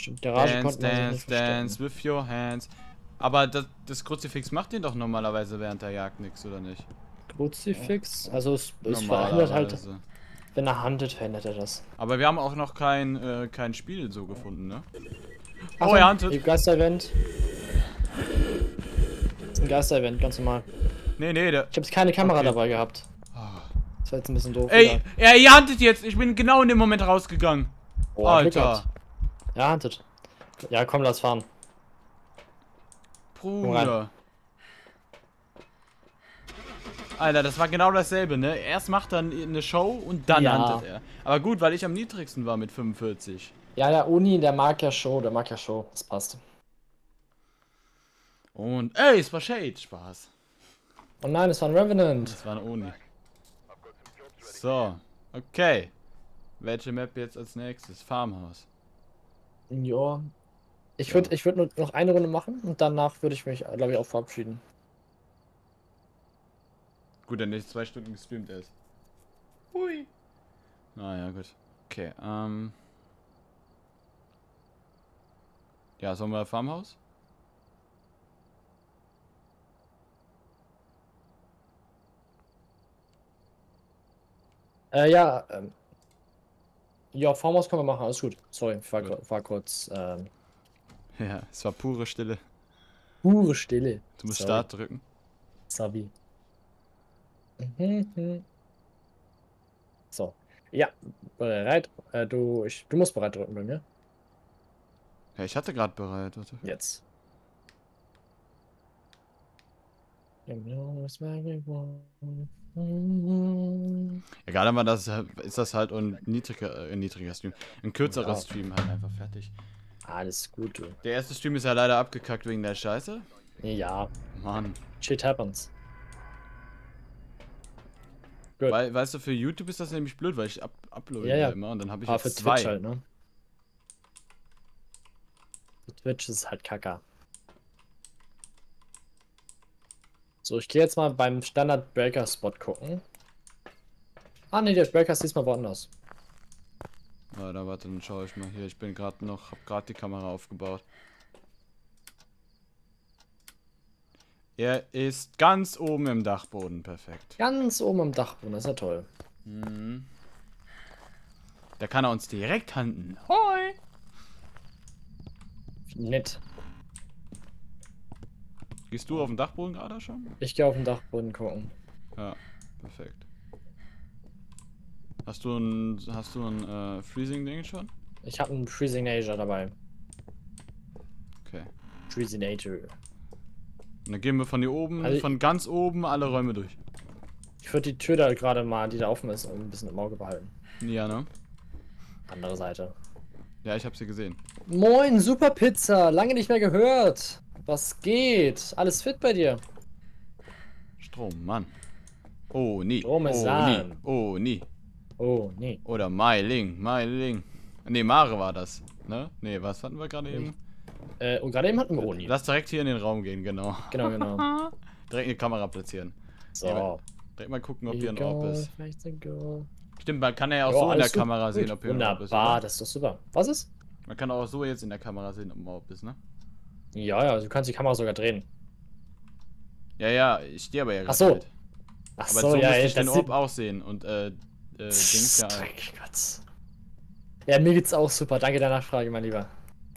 Garage Dance, konnte man sich dance, nicht verstecken. dance with your hands. Aber das Kruzifix macht den doch normalerweise während der Jagd nichts, oder nicht? Kruzifix? Also es verhindert Normalerweise. halt, wenn er handelt, verhindert er das. Aber wir haben auch noch kein Spiel so gefunden, ne? Achso, Oh, er huntet. Geister-Event. Das ist ein Geister-Event, ganz normal. Nee, der... Ich habe jetzt keine Kamera Okay. dabei gehabt. Das war jetzt ein bisschen doof. Ey, er huntet jetzt. Ich bin genau in dem Moment rausgegangen. Oh, Alter. Ja, huntet. Ja, komm, lass fahren. Bruder. Alter, das war genau dasselbe, ne? Erst macht er eine Show und dann Ja. huntet er. Aber gut, weil ich am niedrigsten war mit 45. Ja, der Uni, der mag ja Show, Das passt. Und, ey, es war Shade. Spaß. Oh nein, es war ein Revenant. Das war eine Uni. So, okay. Welche Map jetzt als nächstes? Farmhaus. Ja. Ich würd nur noch eine Runde machen und danach würde ich mich, glaube ich, auch verabschieden. Gut, dann nicht 2 Stunden gestreamt erst. Hui. Naja, gut. Okay, ja, sollen wir Farmhaus? Ja, ja, Farmhaus können wir machen, alles gut. Sorry, ich war kurz, Ja, es war pure Stille. pure Stille. Du musst Sorry. Start drücken. Sabi. So. Ja, bereit. Du musst bereit drücken bei mir. Ja, ich hatte gerade bereit, warte. Jetzt. Egal, aber das ist das halt ein niedriger Stream. Ein kürzerer Ja. Stream halt einfach fertig. Alles gut, du. Der erste Stream ist ja leider abgekackt wegen der Scheiße. Ja, Mann. shit happens. Gut. Weißt du, für YouTube ist das nämlich blöd, weil ich uploade Ja, ja. immer und dann habe ich Aber jetzt für 2. Twitch halt, ne? Für Twitch ist halt kacke. So, ich gehe jetzt mal beim Standard Breaker Spot gucken. Ah ne, der Breaker ist diesmal woanders. Warte, dann schaue ich mal hier. Ich bin hab gerade die Kamera aufgebaut. Er ist ganz oben im Dachboden, perfekt. Ganz oben am Dachboden, das ist ja toll. Mhm. Da kann er uns direkt handen. Hoi! Nett. Gehst du auf den Dachboden gerade schon? Ich gehe auf den Dachboden gucken. Ja, perfekt. Hast du ein Freezing-Ding schon? Ich habe einen Freezinator dabei. Okay. Freezinator. Und dann gehen wir von hier oben, Also von ganz oben alle Räume durch. Ich würde die Tür da gerade mal, die da offen ist, ein bisschen im Auge behalten. Ja, ne? Andere Seite. Ja, ich hab sie gesehen. Moin, Super Pizza, lange nicht mehr gehört. Was geht? Alles fit bei dir? Strom, Mann. Oh, nie. Strom ist oh, an. nie. Oh, nie. Oh, nee. Oder Mailing. Ne, Mare war das. Ne? Ne, was hatten wir gerade eben? Und gerade eben hatten wir Oni. Lass direkt hier in den Raum gehen, genau. Genau. Direkt eine Kamera platzieren. So. Direkt mal gucken, ob hier ein Orb ist. Vielleicht ein Go. Stimmt, man kann ja auch Ja, so in der alles gut. Kamera sehen, Gut. ob hier ein Orb ist. Wunderbar, Oder? das ist doch super. Was ist? Man kann auch so jetzt in der Kamera sehen, ob ein Orb ist, ne? Ja, du kannst die Kamera sogar drehen. Ja, ich stehe aber ja Ach so. halt. Ach Aber so, so ja, müsste ich den das Orb auch sehen. Und, Dings ja. Gott. Ja, mir geht's auch super. Danke der Nachfrage, mein Lieber.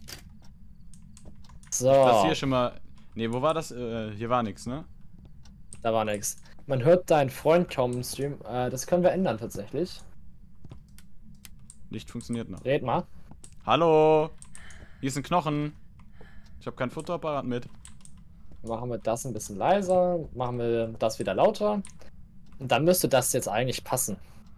So. Das hier schon mal. Ne, wo war das? Hier war nix, ne? Da war nix. Man hört deinen Freund kaum im Stream. Das können wir ändern tatsächlich. Licht funktioniert noch. Red mal. Hallo! Hier ist ein Knochen. Ich habe kein Fotoapparat mit. Machen wir das ein bisschen leiser. Machen wir das wieder lauter. Und dann müsste das jetzt eigentlich passen.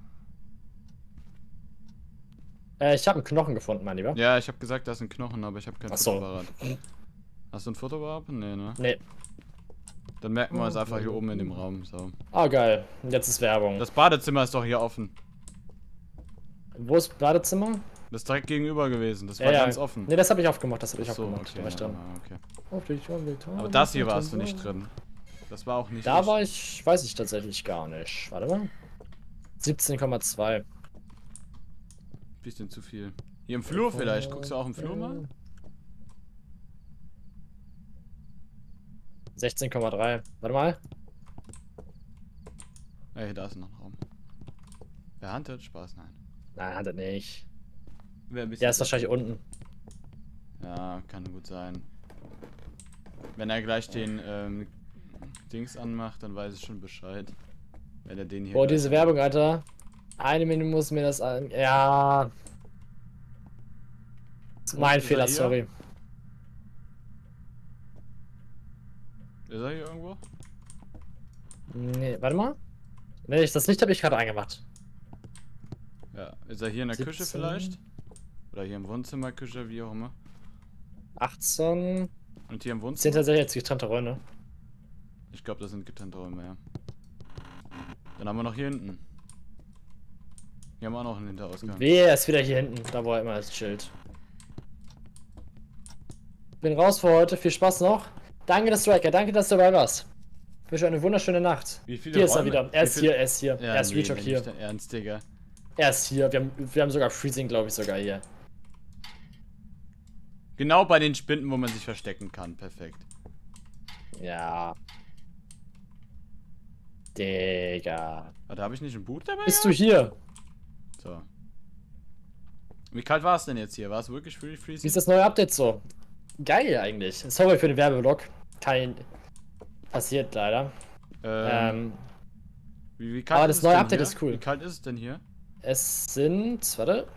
Ich habe einen Knochen gefunden, mein Lieber. Ja, ich habe gesagt, da ist ein Knochen, aber ich habe kein Ach so. Fotoapparat. Hast du ein Fotoapparat? Nee, ne? Nee. Dann merken wir uns einfach hier oben in dem Raum. So. Ah, geil. Jetzt ist Werbung. Das Badezimmer ist doch hier offen. Wo ist Badezimmer? Das ist direkt gegenüber gewesen. Das war ganz offen. Ne, das habe ich aufgemacht. Das habe ich Ach so, aufgemacht. okay, Da war ich drin. okay. Auf dich, Aber das hier warst du nicht drin. Das war auch nicht. Da war ich, weiß ich tatsächlich gar nicht. Warte mal. 17,2. Bisschen zu viel. Hier im Flur vielleicht. Guckst du auch im Flur mal? 16,3. Warte mal. Ey, da ist noch ein Raum. Wer handelt? Spaß, nein. Nein, hat er nicht. Wer ein bisschen Der ist wahrscheinlich unten. Ja, kann gut sein. Wenn er gleich den Dings anmacht, dann weiß ich schon Bescheid. Wenn er den hier. Boah, gleich diese anmacht. Werbung, Alter. Eine Minute muss mir das an. Ja. Mein ist er Fehler, hier? sorry. Ist er hier irgendwo? Nee, warte mal. Nee, das Licht habe ich gerade angemacht. Ja. Ist er hier in der Küche 17. vielleicht? Oder hier im Wohnzimmer, Küche, wie auch immer. 18. Und hier im Das sind Wohnzimmer? tatsächlich jetzt getrennte Räume. Ich glaube, das sind getrennte Räume, ja. Dann haben wir noch hier hinten. Hier haben wir auch noch einen Hinterausgang. Wer ist wieder hier hinten, da wo er immer ist, chillt. Bin raus für heute, viel Spaß noch. Danke, dass Striker, danke, dass du dabei warst. Ich wünsche eine wunderschöne Nacht. Wie viele Hier ist er Räume? wieder. Er ist hier, er ist hier. Ja, Er ist nee, Retalk nicht hier. dein Ernst, Digga. Er ist hier. Wir haben sogar Freezing, glaube ich, sogar hier. Genau bei den Spinden, wo man sich verstecken kann. Perfekt. Ja. Digga. Warte, habe ich nicht ein Buch dabei? Bist du hier? So. Wie kalt war es denn jetzt hier? War es wirklich Wie freezing? ist das neue Update so? Geil eigentlich. Sorry für den Werbeblock. Kein. Passiert leider. Wie kalt aber ist das es neue denn Update hier? ist cool. Wie kalt ist es denn hier? Es sind. Warte.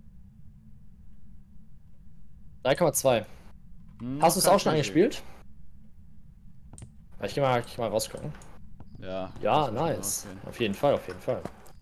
3,2. Hast du es auch schon angespielt? Ich geh mal rausgucken. Ja. Ja, das muss schon nice. rausgehen. Auf jeden Fall, auf jeden Fall.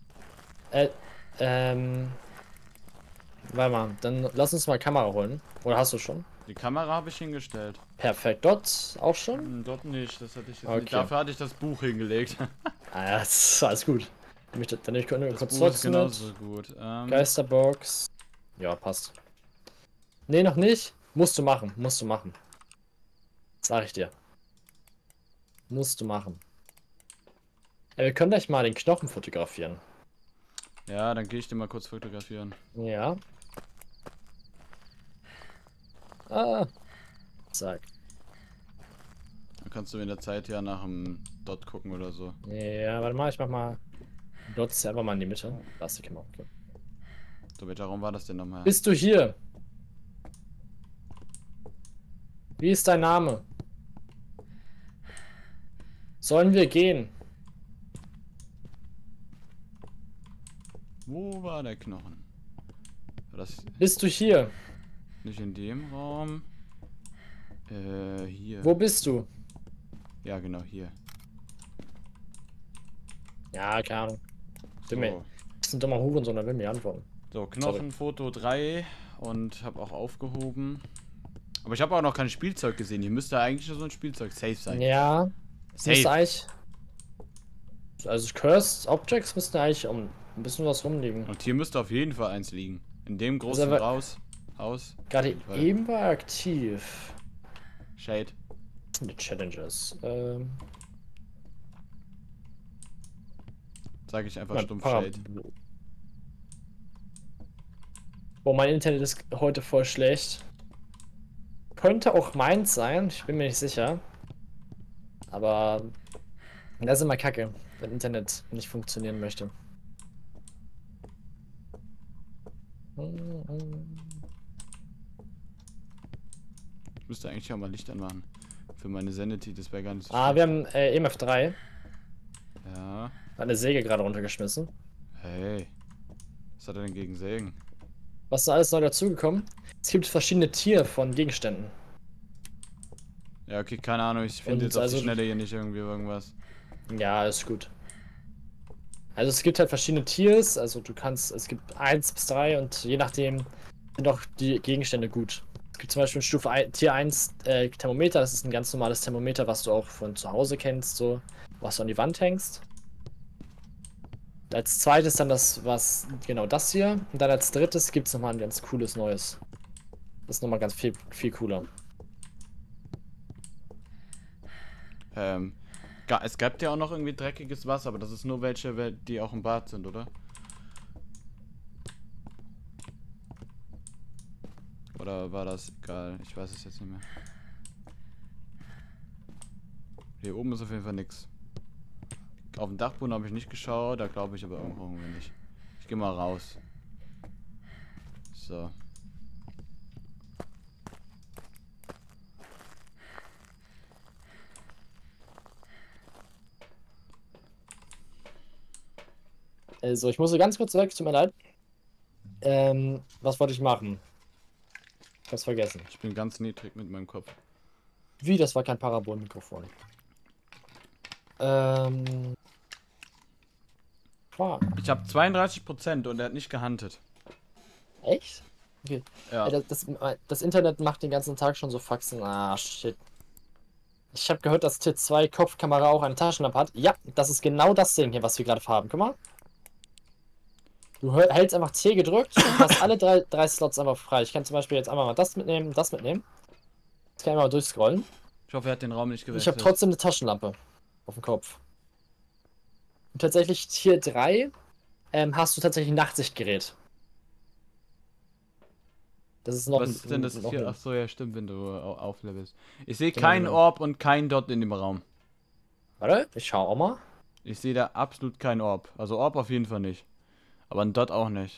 Warte mal, dann lass uns mal Kamera holen. Oder hast du schon? Die Kamera habe ich hingestellt. Perfekt. Dort auch schon? Dort nicht, das hatte ich jetzt Okay. nicht. Dafür hatte ich das Buch hingelegt. Ah ja, das ist alles gut. Dann nehme ich kurz Das Buch zurück ist mit. genauso gut. Geisterbox. Ja, passt. Nee, noch nicht. Musst du machen, musst du machen. Sag ich dir. Musst du machen. Wir können gleich mal den Knochen fotografieren. Ja, dann gehe ich den mal kurz fotografieren. Ja. Ah. Zack. Dann kannst du in der Zeit ja nach dem Dot gucken oder so. Ja, warte mal, ich mach mal. Dort ist ja einfach mal in die Mitte. Da ist die Kamera. Okay. So, welcher Raum war das denn nochmal? Bist du hier? Wie ist dein Name? Sollen wir gehen? Wo war der Knochen? War das Bist du hier? nicht in dem Raum? Hier. Wo bist du? Ja, genau, hier. Ja, keine Ahnung. So, Das ist ein dummer Hurensohn, der will mir antworten. so Knochenfoto 3 und habe auch aufgehoben. Aber ich habe auch noch kein Spielzeug gesehen. Hier müsste eigentlich so ein Spielzeug safe sein. Ja. Safe. Müsste eigentlich. Also Cursed Objects müssten eigentlich um ein bisschen was rumliegen. Und hier müsste auf jeden Fall eins liegen. In dem großen aber- Haus. Gerade Weil- eben war er aktiv. Shade. Was sind die Challenges? Sage ich einfach Mein stumpf Para- Shade. Boah, mein Internet ist heute voll schlecht. Könnte auch meins sein, ich bin mir nicht sicher. Aber das ist immer kacke, wenn Internet nicht funktionieren möchte. Ich müsste eigentlich auch mal Licht anmachen. Für meine Sanity, das wäre gar nicht so Ah, schlecht. wir haben EMF3. Ja. Hat eine Säge gerade runtergeschmissen. Hey. Was hat er denn gegen Sägen? Was ist alles neu dazugekommen? Es gibt verschiedene Tiere von Gegenständen. Ja, okay, keine Ahnung. Ich Und finde jetzt auf also- die Schnelle hier nicht irgendwie irgendwas. Ja, ist gut. Also es gibt halt verschiedene Tiers, also es gibt 1 bis 3 und je nachdem sind auch die Gegenstände gut. Es gibt zum Beispiel Stufe Tier 1 Thermometer, das ist ein ganz normales Thermometer, was du auch von zu Hause kennst, so, was du an die Wand hängst. Als zweites dann genau das hier. Und dann als drittes gibt es nochmal ein ganz cooles neues. Das ist nochmal ganz viel cooler. Es gab ja auch noch irgendwie dreckiges Wasser, aber das ist nur welche, die auch im Bad sind, oder? Oder war das egal? Ich weiß es jetzt nicht mehr. Hier oben ist auf jeden Fall nichts. Auf dem Dachboden habe ich nicht geschaut, da glaube ich aber irgendwo nicht. Ich gehe mal raus. So. Also, ich muss so ganz kurz weg, tut mir leid. Was wollte ich machen? Ich hab's vergessen. Ich bin ganz niedrig mit meinem Kopf. Wie, das war kein Parabolmikrofon. Fuck. Ich habe 32% und er hat nicht gehuntet. Echt? Okay. Ja. Das Internet macht den ganzen Tag schon so Faxen. Ah, shit. Ich habe gehört, dass Tier 2 Kopfkamera auch eine Taschenlampe hat. Ja, das ist genau das Ding hier, was wir gerade haben. Guck mal. Du hältst einfach C gedrückt und hast alle drei Slots einfach frei. Ich kann zum Beispiel jetzt einmal mal das mitnehmen, das mitnehmen. Jetzt kann ich mal durchscrollen. Ich hoffe, er hat den Raum nicht Ich gewechselt. habe trotzdem eine Taschenlampe auf dem Kopf. Und tatsächlich Tier 3 hast du tatsächlich ein Nachtsichtgerät. Das ist noch Was ist denn das hier? ein- Achso, ja, stimmt, wenn du auflevelst. Ich sehe Genau, keinen genau. Orb und keinen Dot in dem Raum. Warte, ich schau auch mal. Ich sehe da absolut keinen Orb. Also Orb auf jeden Fall nicht. Aber ein Dot auch nicht.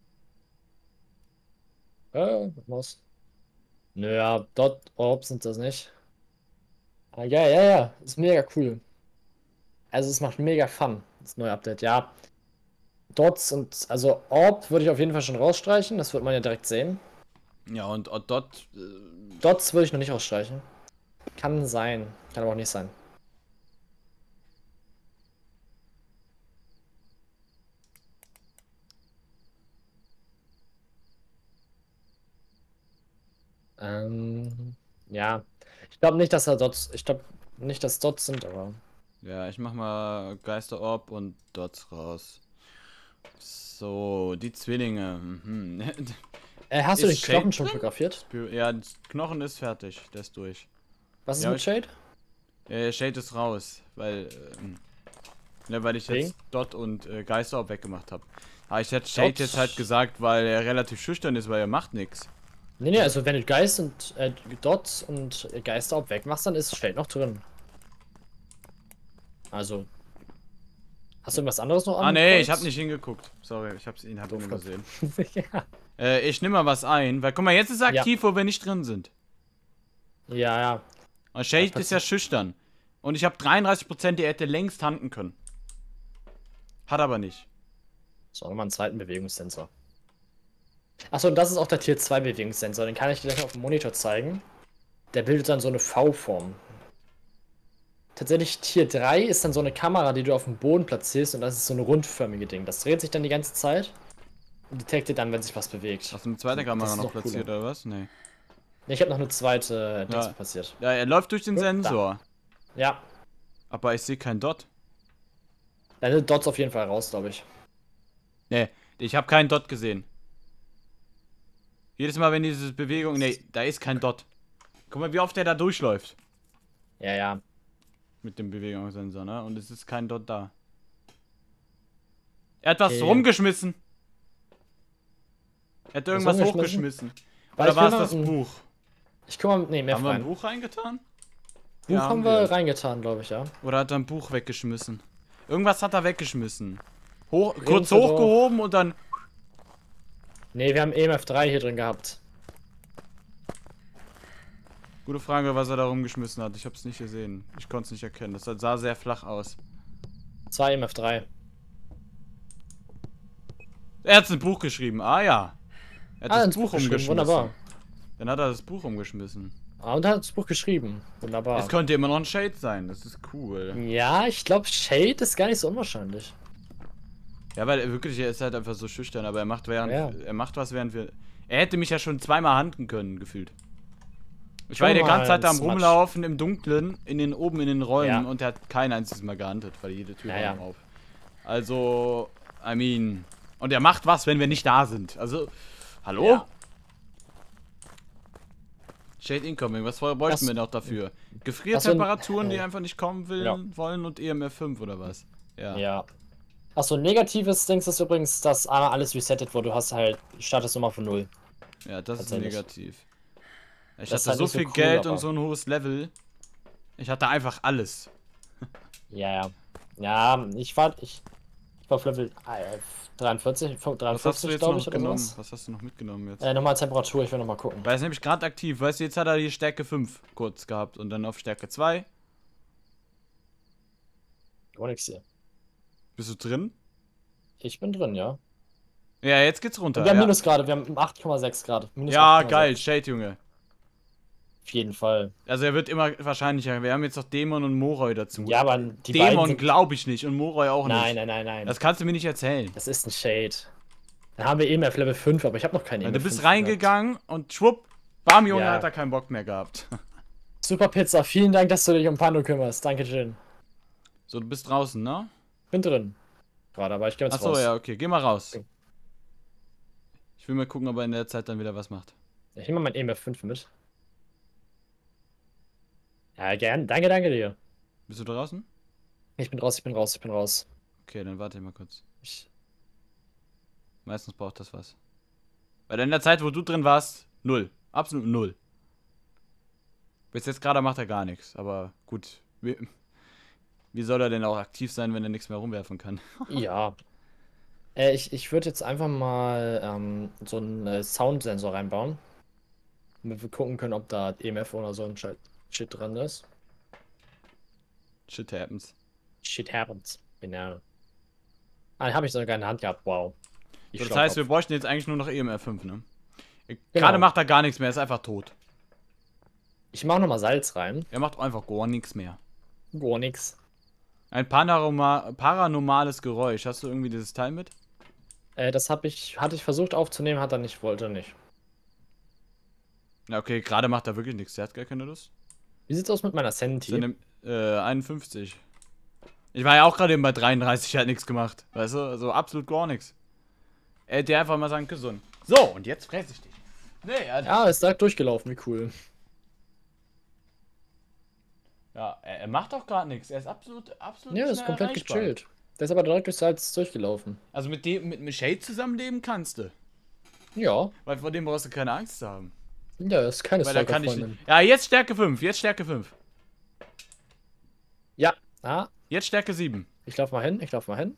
Was? Naja, Dot Orbs sind das nicht. Ah, ja. Ist mega cool. Also es macht mega Fun, das neue Update, ja. Dots und, also Orb würde ich auf jeden Fall schon rausstreichen, das wird man ja direkt sehen. Ja, und Dot. Dots würde ich noch nicht rausstreichen. Kann sein, kann aber auch nicht sein. Ja. Ich glaube nicht, dass da Dots, ich glaube nicht, dass Dots sind, aber... Ja, ich mach mal Geister-Orb und Dots raus. So, die Zwillinge. Mhm. Hast du den Ist Knochen Shade schon fotografiert? Ja, das Knochen ist fertig. Der ist durch. Was ist Ja, mit Shade? Shade ist raus, weil ich Wegen? jetzt Dot und Geister weggemacht habe. Aber ich hätte Shade Dot? jetzt halt gesagt, weil er relativ schüchtern ist, weil er macht nichts. Nee, also wenn du Geist und Dots und Geister wegmachst, dann ist Shade noch drin. Also. Hast du irgendwas anderes noch an? Ah nee, ich habe nicht hingeguckt. Sorry, ich hab's ihn nur Doofkopf. gesehen. Ja. Ich nehme mal was ein, weil guck mal, jetzt ist er aktiv, wo wir nicht drin sind. Ja. Und Shade ist ja schüchtern. Und ich habe 33%, die er hätte längst handen können. Hat aber nicht. So, nochmal einen zweiten Bewegungssensor. Achso, und das ist auch der Tier 2 Bewegungssensor. Den kann ich dir gleich auf dem Monitor zeigen. Der bildet dann so eine V-Form. Tatsächlich Tier 3 ist dann so eine Kamera, die du auf dem Boden platzierst und das ist so eine rundförmige Ding. Das dreht sich dann die ganze Zeit und detektiert dann, wenn sich was bewegt. Hast du eine zweite Das Kamera ist noch noch platziert cooler. oder was? Nee. Ne, ich habe noch eine zweite Dings Ja. passiert. Ja, er läuft durch den Da. Sensor. Ja, Aber ich sehe keinen Dot. deine Dots auf jeden Fall raus, glaube ich. Nee, ich habe keinen Dot gesehen. Jedes Mal, wenn diese Bewegung... Nee, da ist kein Dot. Guck mal, wie oft der da durchläuft. Ja. Mit dem Bewegungssensor, ne? Und es ist kein Dot da. Er hat was Okay. rumgeschmissen. Er hat irgendwas rumgeschmissen? hochgeschmissen. Weil Oder ich war es will das mal- Buch? Ich guck mal, nee, mehr Haben wir ein rein. Buch reingetan? Buch Ja, haben wir reingetan, glaube ich, ja. Oder hat er ein Buch weggeschmissen? Irgendwas hat er weggeschmissen. Kurz Rinse doch. hochgehoben und dann... Nee, wir haben EMF3 hier drin gehabt. Gute Frage, was er da rumgeschmissen hat. Ich hab's nicht gesehen. Ich konnte es nicht erkennen. Das sah sehr flach aus. 2 EMF3. Er hat ein Buch geschrieben. Ah ja. Er hat das Buch geschrieben, umgeschmissen. wunderbar. Dann hat er das Buch umgeschmissen. Und er hat das Buch geschrieben. Wunderbar. Es könnte immer noch ein Shade sein. Das ist cool. Ja, ich glaube, Shade ist gar nicht so unwahrscheinlich. Ja, weil er ist halt einfach so schüchtern, aber er macht Ja. was, während wir... Er hätte mich ja schon zweimal handen können, gefühlt. Ich Schau war ja die mal ganze Zeit am ins Matsch. Rumlaufen im Dunkeln, oben in den Räumen Ja. und er hat kein einziges Mal gehandelt, weil jede Tür Ja, war ja. auf. Also, I mean... Und er macht was, wenn wir nicht da sind. Also, hallo? Ja. Shade Incoming, was bräuchten wir noch dafür? Gefriertemperaturen, die einfach nicht kommen wollen und EMF 5 oder was? Ja. Achso, negatives Dings ist übrigens, dass einmal alles resettet wurde. Du hast halt, startest nochmal von 0. Ja, das ist Tatsächlich. negativ. Ich Das ist hatte halt so nicht so viel cool, Geld aber- und so ein hohes Level. Ich hatte einfach alles. Ja. Ja, ich war auf Level 43, Was hast du jetzt glaube noch ich, oder genommen? sowas. Was hast du noch mitgenommen jetzt? Nochmal Temperatur, ich will nochmal gucken. Weil es nämlich gerade aktiv, weißt du, jetzt hat er die Stärke 5 kurz gehabt und dann auf Stärke 2. Oh, nix hier. Bist du drin? Ich bin drin, ja. Ja, jetzt geht's runter. Wir haben Ja, Minusgrade, wir haben 8,6 Grad. Minus ja 8,6. geil, Shade, Junge. Auf jeden Fall. Also er wird immer wahrscheinlicher. Wir haben jetzt noch Dämon und Moroi dazu. Ja, aber die Dämon beiden sind... glaube ich nicht und Moroi auch Nein, nicht. nein, nein, nein. Das kannst du mir nicht erzählen. Das ist ein Shade. Dann haben wir EMF Level 5, aber ich habe noch keinen Ja, EMF du bist 5 reingegangen und schwupp, bam, Junge, Ja. hat er keinen Bock mehr gehabt. gehabt. Super Pizza, vielen Dank, dass du dich um Pando kümmerst. Danke, Jin. So, du bist draußen, ne? Bin drin. Gerade, aber ich gehe jetzt Achso, raus. ja, okay, geh mal raus. Okay. Ich will mal gucken, ob er in der Zeit dann wieder was macht. Ich nehme mal mein EMF 5 mit. Ja, gern. Danke, danke dir. Bist du draußen? Ich bin raus, ich bin raus, ich bin raus. Okay, dann warte mal kurz. Ich... Meistens braucht das was. Weil in der Zeit, wo du drin warst, 0. Absolut 0. Bis jetzt gerade macht er gar nichts, aber gut. Wie soll er denn auch aktiv sein, wenn er nichts mehr rumwerfen kann? Ja. Ich würde jetzt einfach mal so einen Soundsensor reinbauen. Damit wir gucken können, ob da EMF oder so ein Shit drin ist. Shit happens. Shit happens. Genau. Ah, den habe ich sogar in der Hand gehabt. Wow. So, das heißt, wir bräuchten jetzt eigentlich nur noch EMF 5, ne? Genau. Gerade macht er gar nichts mehr, ist einfach tot. Ich mache nochmal Salz rein. Er macht einfach gar nichts mehr. Gar nix. Ein paranormales Geräusch. Hast du irgendwie dieses Teil mit? Das hatte ich versucht aufzunehmen, hat er nicht, wollte er nicht. Ja, okay, gerade macht er wirklich nichts. Der hat gar keine Lust. Wie sieht's aus mit meiner Sanity? 51. Ich war ja auch gerade eben bei 33, hat nichts gemacht. Weißt du? Also absolut gar nichts. Er hätte einfach mal sagen gesund. So, und jetzt fress ich dich. Nee, Ja, ist direkt durchgelaufen, wie cool. ja, er macht doch gerade nichts. Er ist absolut Ja, ist schnell komplett erreichbar. gechillt. Der ist aber direkt durch Salz durchgelaufen. Also mit Shade zusammenleben kannst du. Ja. Weil vor dem brauchst du keine Angst zu haben. Ja, ist keine Weil da kann ich Stalker-Freundin. nicht. Ja, jetzt Stärke 5. Jetzt Stärke 5. Ja. Ah, Jetzt Stärke 7. ich lauf mal hin,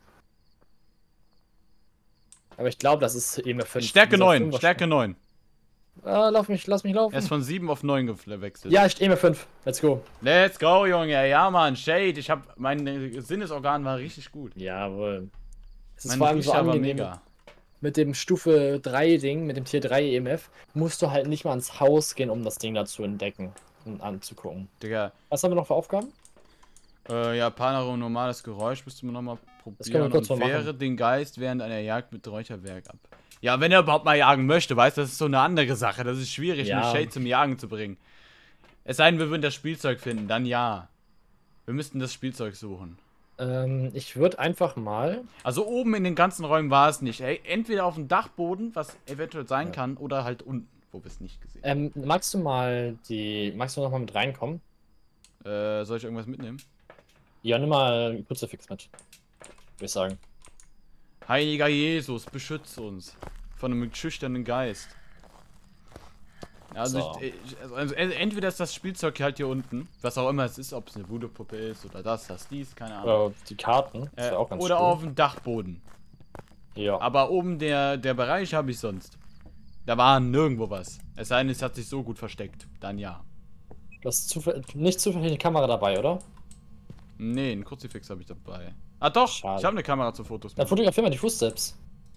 Aber ich glaube, das ist EMF 5. Stärke Dieser 9. Fünfer- Stärke 9. lass mich laufen. Er ist von 7 auf 9 gewechselt. Ja, ich EMF 5. Let's go. Let's go, Junge. Ja, Mann. Shade. Mein Sinnesorgan war richtig gut. Jawohl. Es ist Mein vor allem so Riecher war angenehm. mega. Mit dem Stufe 3 Ding, mit dem Tier 3 EMF, musst du halt nicht mal ins Haus gehen, um das Ding da zu entdecken und anzugucken. Digga. Was haben wir noch für Aufgaben? Ja, paranormales Geräusch müsste man nochmal können wir probieren. kurz Und mal wehre den Geist während einer Jagd mit Räucherwerk ab. Ja, wenn er überhaupt mal jagen möchte, weißt du, das ist so eine andere Sache. Das ist schwierig, Ja. einen Shade zum Jagen zu bringen. Es sei denn, wir würden das Spielzeug finden, dann ja. Wir müssten das Spielzeug suchen. Ich würde einfach mal... Also oben in den ganzen Räumen war es nicht. Ey, entweder auf dem Dachboden, was eventuell sein Ja. kann, oder halt unten, wo wir es nicht gesehen haben. magst du noch mal mit reinkommen? Soll ich irgendwas mitnehmen? Ja, nimm mal einen Kruzifix mit. Würde ich sagen. Heiliger Jesus, beschütze uns von einem schüchternen Geist. Also, So. also entweder ist das Spielzeug halt hier unten, was auch immer es ist, ob es eine Voodoo-Puppe ist oder das, dies, keine Ahnung. Die Karten. Das wär auch ganz Oder cool. auf dem Dachboden. Ja. Aber oben der Bereich habe ich sonst. Da war nirgendwo was. Es sei denn, es hat sich so gut versteckt. Dann ja. Du hast nicht zufällig eine Kamera dabei, oder? Nee, einen Kruzifix habe ich dabei. Ah doch, Schade. ich habe eine Kamera zu Fotos. Dann fotografier mal die Fußsteps.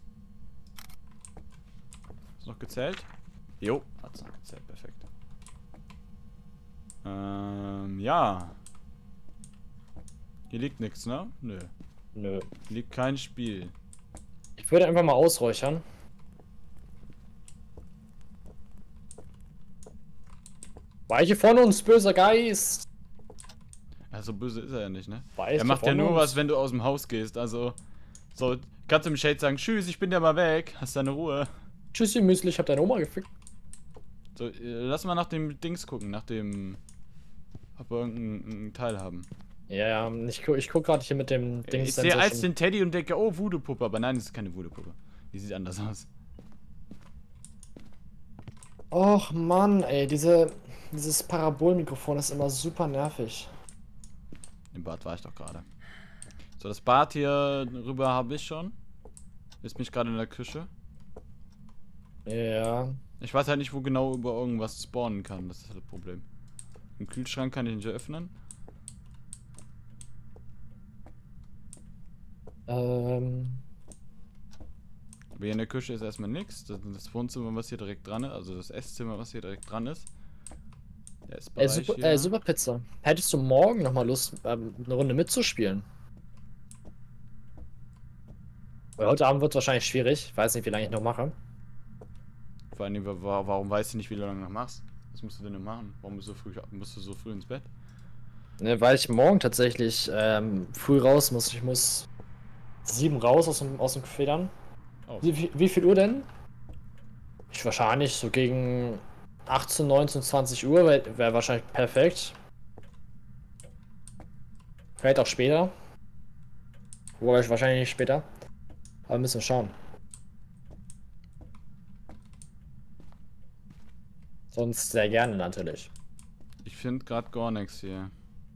Ist noch gezählt? Jo, hat's noch gezählt, perfekt. Ja. Hier liegt nichts, ne? Nö. Nö. Hier liegt kein Spiel. Ich würde einfach mal ausräuchern. Weiche von uns, böser Geist! Also böse ist er ja nicht, ne? Weiche Er macht ja von nur uns. was, wenn du aus dem Haus gehst. Also, so, kannst du dem Shade sagen, tschüss, ich bin ja mal weg. Hast deine Ruhe. Tschüssi, Müsli, ich hab deine Oma gefickt. So, lass mal nach dem Dings gucken, nach dem... Ob wir irgendein Teil haben. Ja, ich guck gerade hier mit dem Ding. Ich sehe als den Teddy und denke, oh, Voodoo-Puppe. Aber nein, das ist keine Voodoo-Puppe. Die sieht anders aus. Och Mann, ey, dieses Parabolmikrofon ist immer super nervig. Im Bad war ich doch gerade. So, das Bad hier rüber habe ich schon. Jetzt bin ich gerade in der Küche. Ja. Ich weiß halt nicht, wo genau über irgendwas spawnen kann. Das ist halt das Problem. Den Kühlschrank kann ich nicht öffnen. Aber hier in der Küche ist erstmal nichts. Das ist das Wohnzimmer, was hier direkt dran ist. Also das Esszimmer, was hier direkt dran ist. Der Essbereich hier. Super Pizza. Hättest du morgen nochmal Lust, eine Runde mitzuspielen? Weil heute Abend wird es wahrscheinlich schwierig. Ich weiß nicht, wie lange ich noch mache. Vor allem, warum weißt du nicht, wie lange du noch machst? Was musst du denn noch machen? Warum musst du so früh ins Bett? Ne, weil ich morgen tatsächlich früh raus muss. Ich muss 7 raus aus dem Federn. Oh. Wie viel Uhr denn? Ich wahrscheinlich so gegen 18, 19, 20 Uhr wäre wahrscheinlich perfekt. Vielleicht auch später. Wobei wahrscheinlich nicht später. Aber müssen wir schauen. Sonst sehr gerne natürlich. Ich finde gerade gar nichts hier.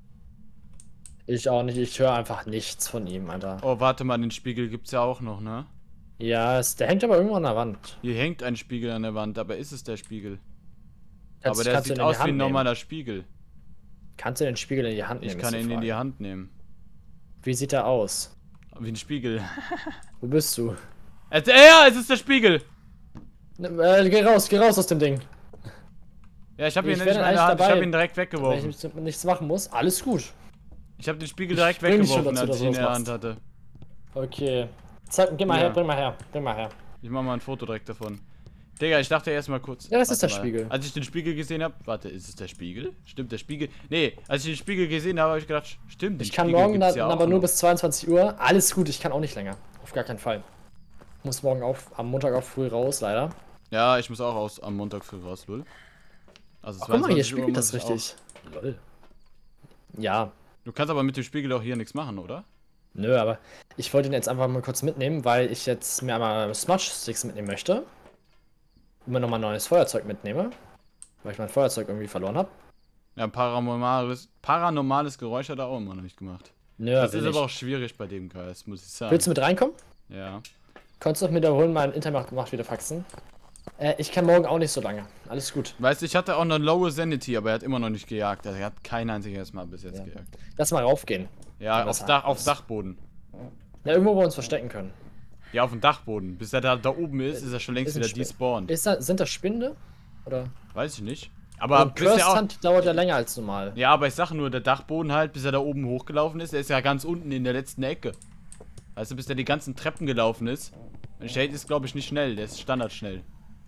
Ich auch nicht, ich höre einfach nichts von ihm, Alter. Oh, warte mal, den Spiegel gibt's ja auch noch, ne? Ja, der hängt aber irgendwo an der Wand. Hier hängt ein Spiegel an der Wand, aber ist es der Spiegel? Kannst Aber der du sieht ihn in die aus wie Hand ein nehmen? normaler Spiegel. Kannst du den Spiegel in die Hand nehmen? Ich kann ist die ihn in die Frage. Hand nehmen. Wie sieht er aus? Wie ein Spiegel. Wo bist du? Ja, es ist der Spiegel! Geh raus aus dem Ding. Ja, ich habe ihn Ich nicht werde in eigentlich der Hand, ich dabei. habe ihn direkt Wenn weggeworfen. ich nichts machen muss, alles gut. Ich habe den Spiegel Ich direkt bring dich schon weggeworfen, dazu, als ich ihn in dass du der das Hand hatte. Okay. Geh mal Ja. her, bring mal her. Ich mach mal ein Foto direkt davon. Digga, ich dachte erst mal kurz. Ja, das ist warte der mal. Spiegel. Als ich den Spiegel gesehen habe, warte, ist es der Spiegel? Stimmt, der Spiegel? Nee, als ich den Spiegel gesehen habe, habe ich gedacht, stimmt, den Ich kann Spiegel morgen gibt's dann ja auch aber nur noch. bis 22 Uhr. Alles gut, ich kann auch nicht länger. Auf gar keinen Fall. Muss morgen am Montag auch früh raus, leider. Ja, ich muss auch am Montag früh raus, lol. Also Ach, guck mal, hier 22 Uhr spiegelt das muss ich richtig. Lol. Ja, Du kannst aber mit dem Spiegel auch hier nichts machen, oder? nö, aber ich wollte ihn jetzt einfach mal kurz mitnehmen, weil ich jetzt mir einmal Smudge-Sticks mitnehmen möchte. Und mir nochmal ein neues Feuerzeug mitnehme. Weil ich mein Feuerzeug irgendwie verloren habe. Ja, paranormales Geräusch hat er auch immer noch nicht gemacht. Nö, Das will ist ich. aber auch schwierig bei dem Geist, muss ich sagen. Willst du mit reinkommen? Ja. Kannst du auf wiederholen, mein Internet macht wieder Faxen. Ich kann morgen auch nicht so lange. Alles gut. Weißt du, ich hatte auch eine lowe Sanity, aber er hat immer noch nicht gejagt. Also er hat kein einziges Mal bis jetzt Ja. gejagt. Lass mal raufgehen. Ja, Was aufs Dachboden. Ja, irgendwo, wo wir uns verstecken können. Ja, auf dem Dachboden. Bis er da oben ist, ist er schon längst Ist ein wieder Spiel. despawned. Sind das Spinde? Oder? Weiß ich nicht. Aber Und bis er Cursed auch... Hunt dauert ja länger als normal. Ja, aber ich sag nur, der Dachboden halt, bis er da oben hochgelaufen ist, der ist ja ganz unten in der letzten Ecke. Also bis der die ganzen Treppen gelaufen ist. Und Shade ist, glaube ich, nicht schnell, der ist standardschnell.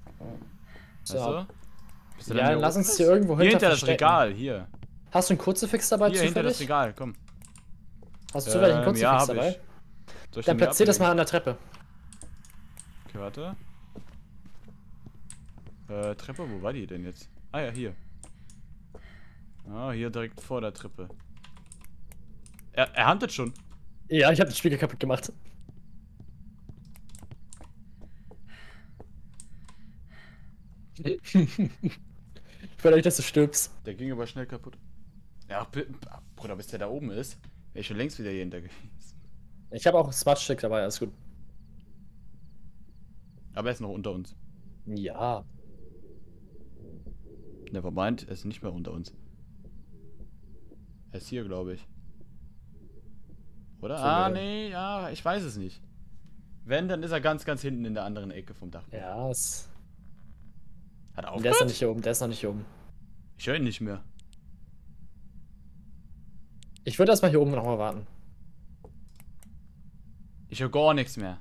So. Weißt du? Bis er Ja, hier dann lass oben uns ist. hier irgendwo Hier hinter das verstecken. Regal, hier. Hast du einen Kruzifix dabei Hier hinter das zufällig? Regal, komm. Hast du zufällig einen Kruzifix ja, hab dabei? ich. Soll ich Dann den platzier das ablegen? mal an der Treppe. Okay, warte. Treppe, wo war die denn jetzt? Ah ja, hier. Ah, hier direkt vor der Treppe. Er huntet schon. Ja, ich habe das Spiegel kaputt gemacht. Ich will nicht, dass du stirbst. Der ging aber schnell kaputt. Ja, Bruder, bis der da oben ist, wäre ich schon längst wieder hier hinter gewesen. Ich habe auch ein Smart-Stick dabei, alles gut. Aber er ist noch unter uns. Ja. Nevermind, er ist nicht mehr unter uns. Er ist hier, glaube ich. Oder? So, Ah, oder? nee, ja, ich weiß es nicht. Wenn, dann ist er ganz, ganz hinten in der anderen Ecke vom Dach. Ja, Hat er der ist noch aufgehört? nicht hier oben, der ist noch nicht hier oben. Ich höre ihn nicht mehr. Ich würde erstmal hier oben noch mal warten. Ich höre gar nichts mehr.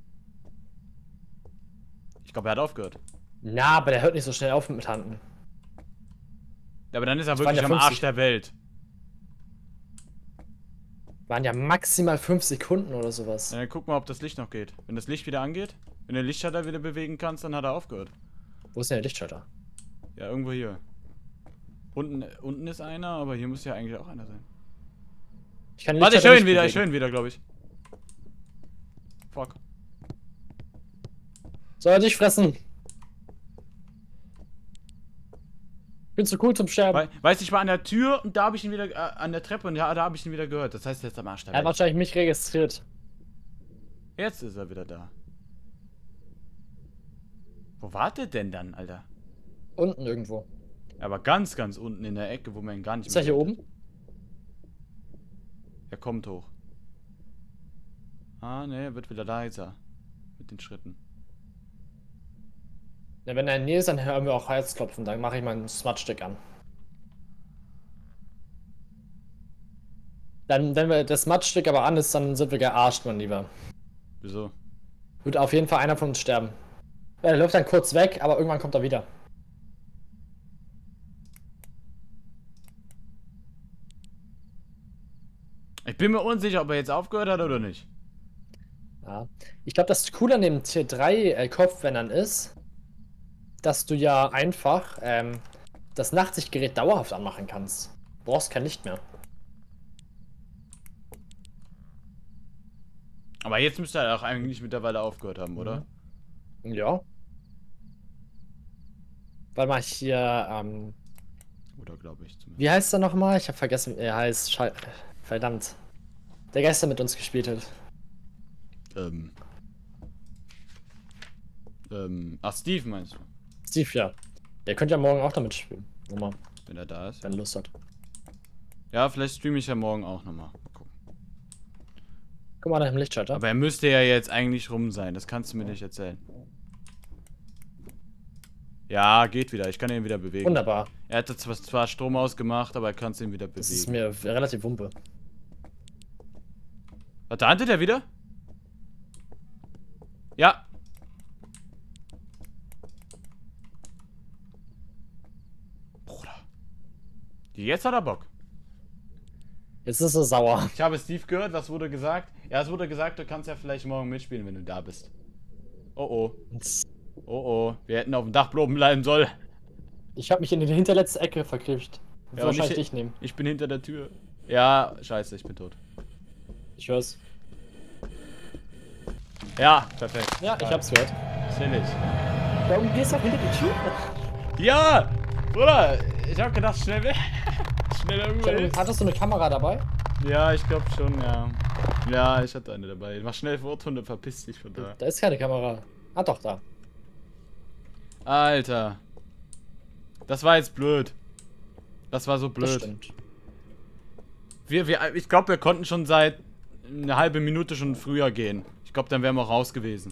Ich glaube, er hat aufgehört. Na, aber der hört nicht so schnell auf mit Handen. Ja, aber dann ist er Das waren wirklich ja am 50. Arsch der Welt. Waren ja maximal 5 Sekunden oder sowas. Ja, dann guck mal, ob das Licht noch geht. Wenn das Licht wieder angeht, wenn du den Lichtschalter wieder bewegen kannst, dann hat er aufgehört. Wo ist denn der Lichtschalter? Ja, irgendwo hier. Unten ist einer, aber hier muss ja eigentlich auch einer sein. Ich kann den Warte, ich Lichtschalter höre ihn nicht wieder, bewegen. glaube ich. Fuck. Soll er dich fressen? bin zu cool zum Sterben. Weißt du, ich war an der Tür und da habe ich ihn wieder, an der Treppe und ja, da habe ich ihn wieder gehört. Das heißt, er ist am Arsch der Er hat Welt. wahrscheinlich mich registriert. Jetzt ist er wieder da. Wo war der denn dann, Alter? Unten irgendwo. Aber ganz, ganz unten in der Ecke, wo man ihn gar nicht Ist er hier gehört oben? hat. Er kommt hoch. Ah, ne, er wird wieder leiser. Mit den Schritten. Ja, wenn er in der Nähe ist, dann hören wir auch Herzklopfen. Dann mache ich mal ein Smudge-Stick an. Dann, wenn wir das Smudge-Stick aber an ist, dann sind wir gearscht, mein Lieber. Wieso? Wird auf jeden Fall einer von uns sterben. Ja, der läuft dann kurz weg, aber irgendwann kommt er wieder. Ich bin mir unsicher, ob er jetzt aufgehört hat oder nicht. Ja. Ich glaube, das Coole an dem Tier 3 Kopfwändern ist, dass du ja einfach das Nachtsichtgerät dauerhaft anmachen kannst. Du brauchst kein Licht mehr. Aber jetzt müsste er auch eigentlich mittlerweile aufgehört haben, oder? Ja. Warte mal, hier, Oder glaube ich zumindest. wie heißt er nochmal? Ich habe vergessen, er heißt verdammt. Der gestern mit uns gespielt hat. Ach, Steve meinst du? Steve, ja. Der könnte ja morgen auch damit spielen. Nochmal, Wenn er da ist. wenn er Lust hat. Ja, vielleicht streame ich ja morgen auch nochmal. Mal gucken. Guck mal nach dem Lichtschalter. Aber er müsste ja jetzt eigentlich rum sein. Das kannst du mir nicht erzählen. Ja, geht wieder. Ich kann ihn wieder bewegen. Wunderbar. Er hat zwar Strom ausgemacht, aber er kann es ihn wieder Das ist bewegen. mir relativ wumpe. Warte, handelt er wieder? Ja. Bruder. Jetzt hat er Bock. Jetzt ist er sauer. Ich habe Steve gehört, was wurde gesagt? Ja, es wurde gesagt, du kannst ja vielleicht morgen mitspielen, wenn du da bist. Oh oh. Oh oh. Wir hätten auf dem Dach oben bleiben sollen. Ich habe mich in die hinterletzte Ecke verkriecht. Ja, und Wahrscheinlich dich nehmen. Ich bin hinter der Tür. Ja, scheiße, ich bin tot. Ich hör's. Ja, perfekt. Ja, ich hab's gehört. Chillig. Warum gehst du auch hinter die Tür? Ja! Bruder, ich hab gedacht, schnell weg. Schnell irgendwo hin. Hattest du eine Kamera dabei? Ja, ich glaube schon, ja. Ja, ich hatte eine dabei. Mach schnell Foto und verpiss dich von da. Da ist keine Kamera. Ah, doch, da. Alter. Das war jetzt blöd. Das war so Das blöd. stimmt. Ich glaube, wir konnten schon seit eine halbe Minute schon früher gehen. Ich glaube, dann wären wir auch raus gewesen.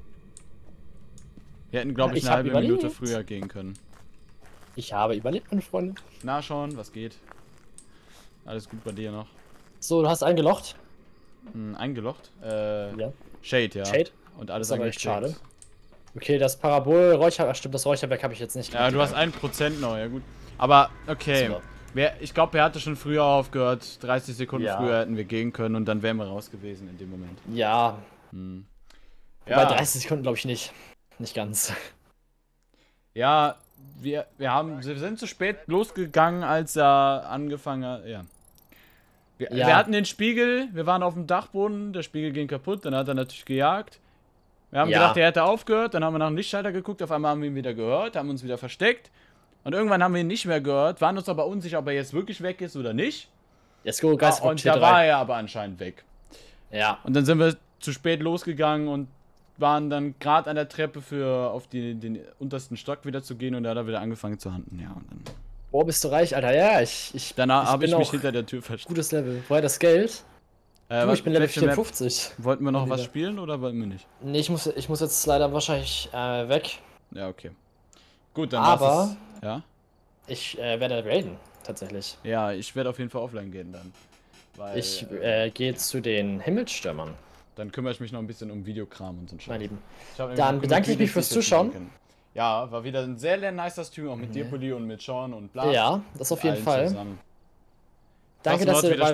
Wir hätten, glaube Ja, ich, ich eine hab halbe Minute überlebt. früher gehen können. Ich habe überlebt, meine Freunde. Na schon, was geht? Alles gut bei dir noch? So, du hast eingelocht. Eingelocht? Ja. Shade, ja. Shade? Und alles Das ist aber echt angeklickt. schade. Okay, das Parabol-Räucher... Ach stimmt, das Räucherwerk habe ich jetzt nicht Ja, du hast 1% noch, ja gut. Aber, okay. Super. Ich glaube, er hatte schon früher aufgehört. 30 Sekunden Ja. früher hätten wir gehen können und dann wären wir raus gewesen in dem Moment. Ja. Hm. Bei Ja, 30 Sekunden glaube ich nicht. Nicht ganz. ja wir sind zu spät losgegangen, als er angefangen hat. Ja. Ja. Wir hatten den Spiegel, wir waren auf dem Dachboden, der Spiegel ging kaputt, dann hat er natürlich gejagt. Wir haben Ja. gedacht, er hätte aufgehört, dann haben wir nach dem Lichtschalter geguckt, auf einmal haben wir ihn wieder gehört, haben uns wieder versteckt. Und irgendwann haben wir ihn nicht mehr gehört, waren uns aber unsicher, ob er jetzt wirklich weg ist oder nicht. Jetzt go, Geist Und da war er aber anscheinend weg. Ja. Und dann sind wir zu spät losgegangen und waren dann gerade an der Treppe auf den untersten Stock wieder zu gehen und da hat er wieder angefangen zu handen. Ja, und dann Boah, bist du reich, Alter. Ja, ich danach habe bin ich mich auch hinter der Tür versteckt. gutes Level. Woher das Geld? Du, ich bin Level 54. Wollten wir noch Wieder. was spielen oder wollten wir nicht? Nee, ich muss jetzt leider wahrscheinlich weg. Ja, okay. Gut, dann Aber war's es. Ja? ich werde raiden, tatsächlich. Ja, ich werde auf jeden Fall offline gehen dann. Weil, Ich gehe zu den Himmelsstürmern, dann kümmere ich mich noch ein bisschen um Videokram und so ein mein Lieben. Ich hab Dann nämlich noch bedanke ich genug mich fürs Videos, die ich Zuschauen. machen kann. Ja, war wieder ein sehr nicer Stream, auch mit dir, Pulli, und mit Sean und Blas. Ja, das auf jeden allen Fall. zusammen. Danke, Trotzdem dass ihr hat wieder dabei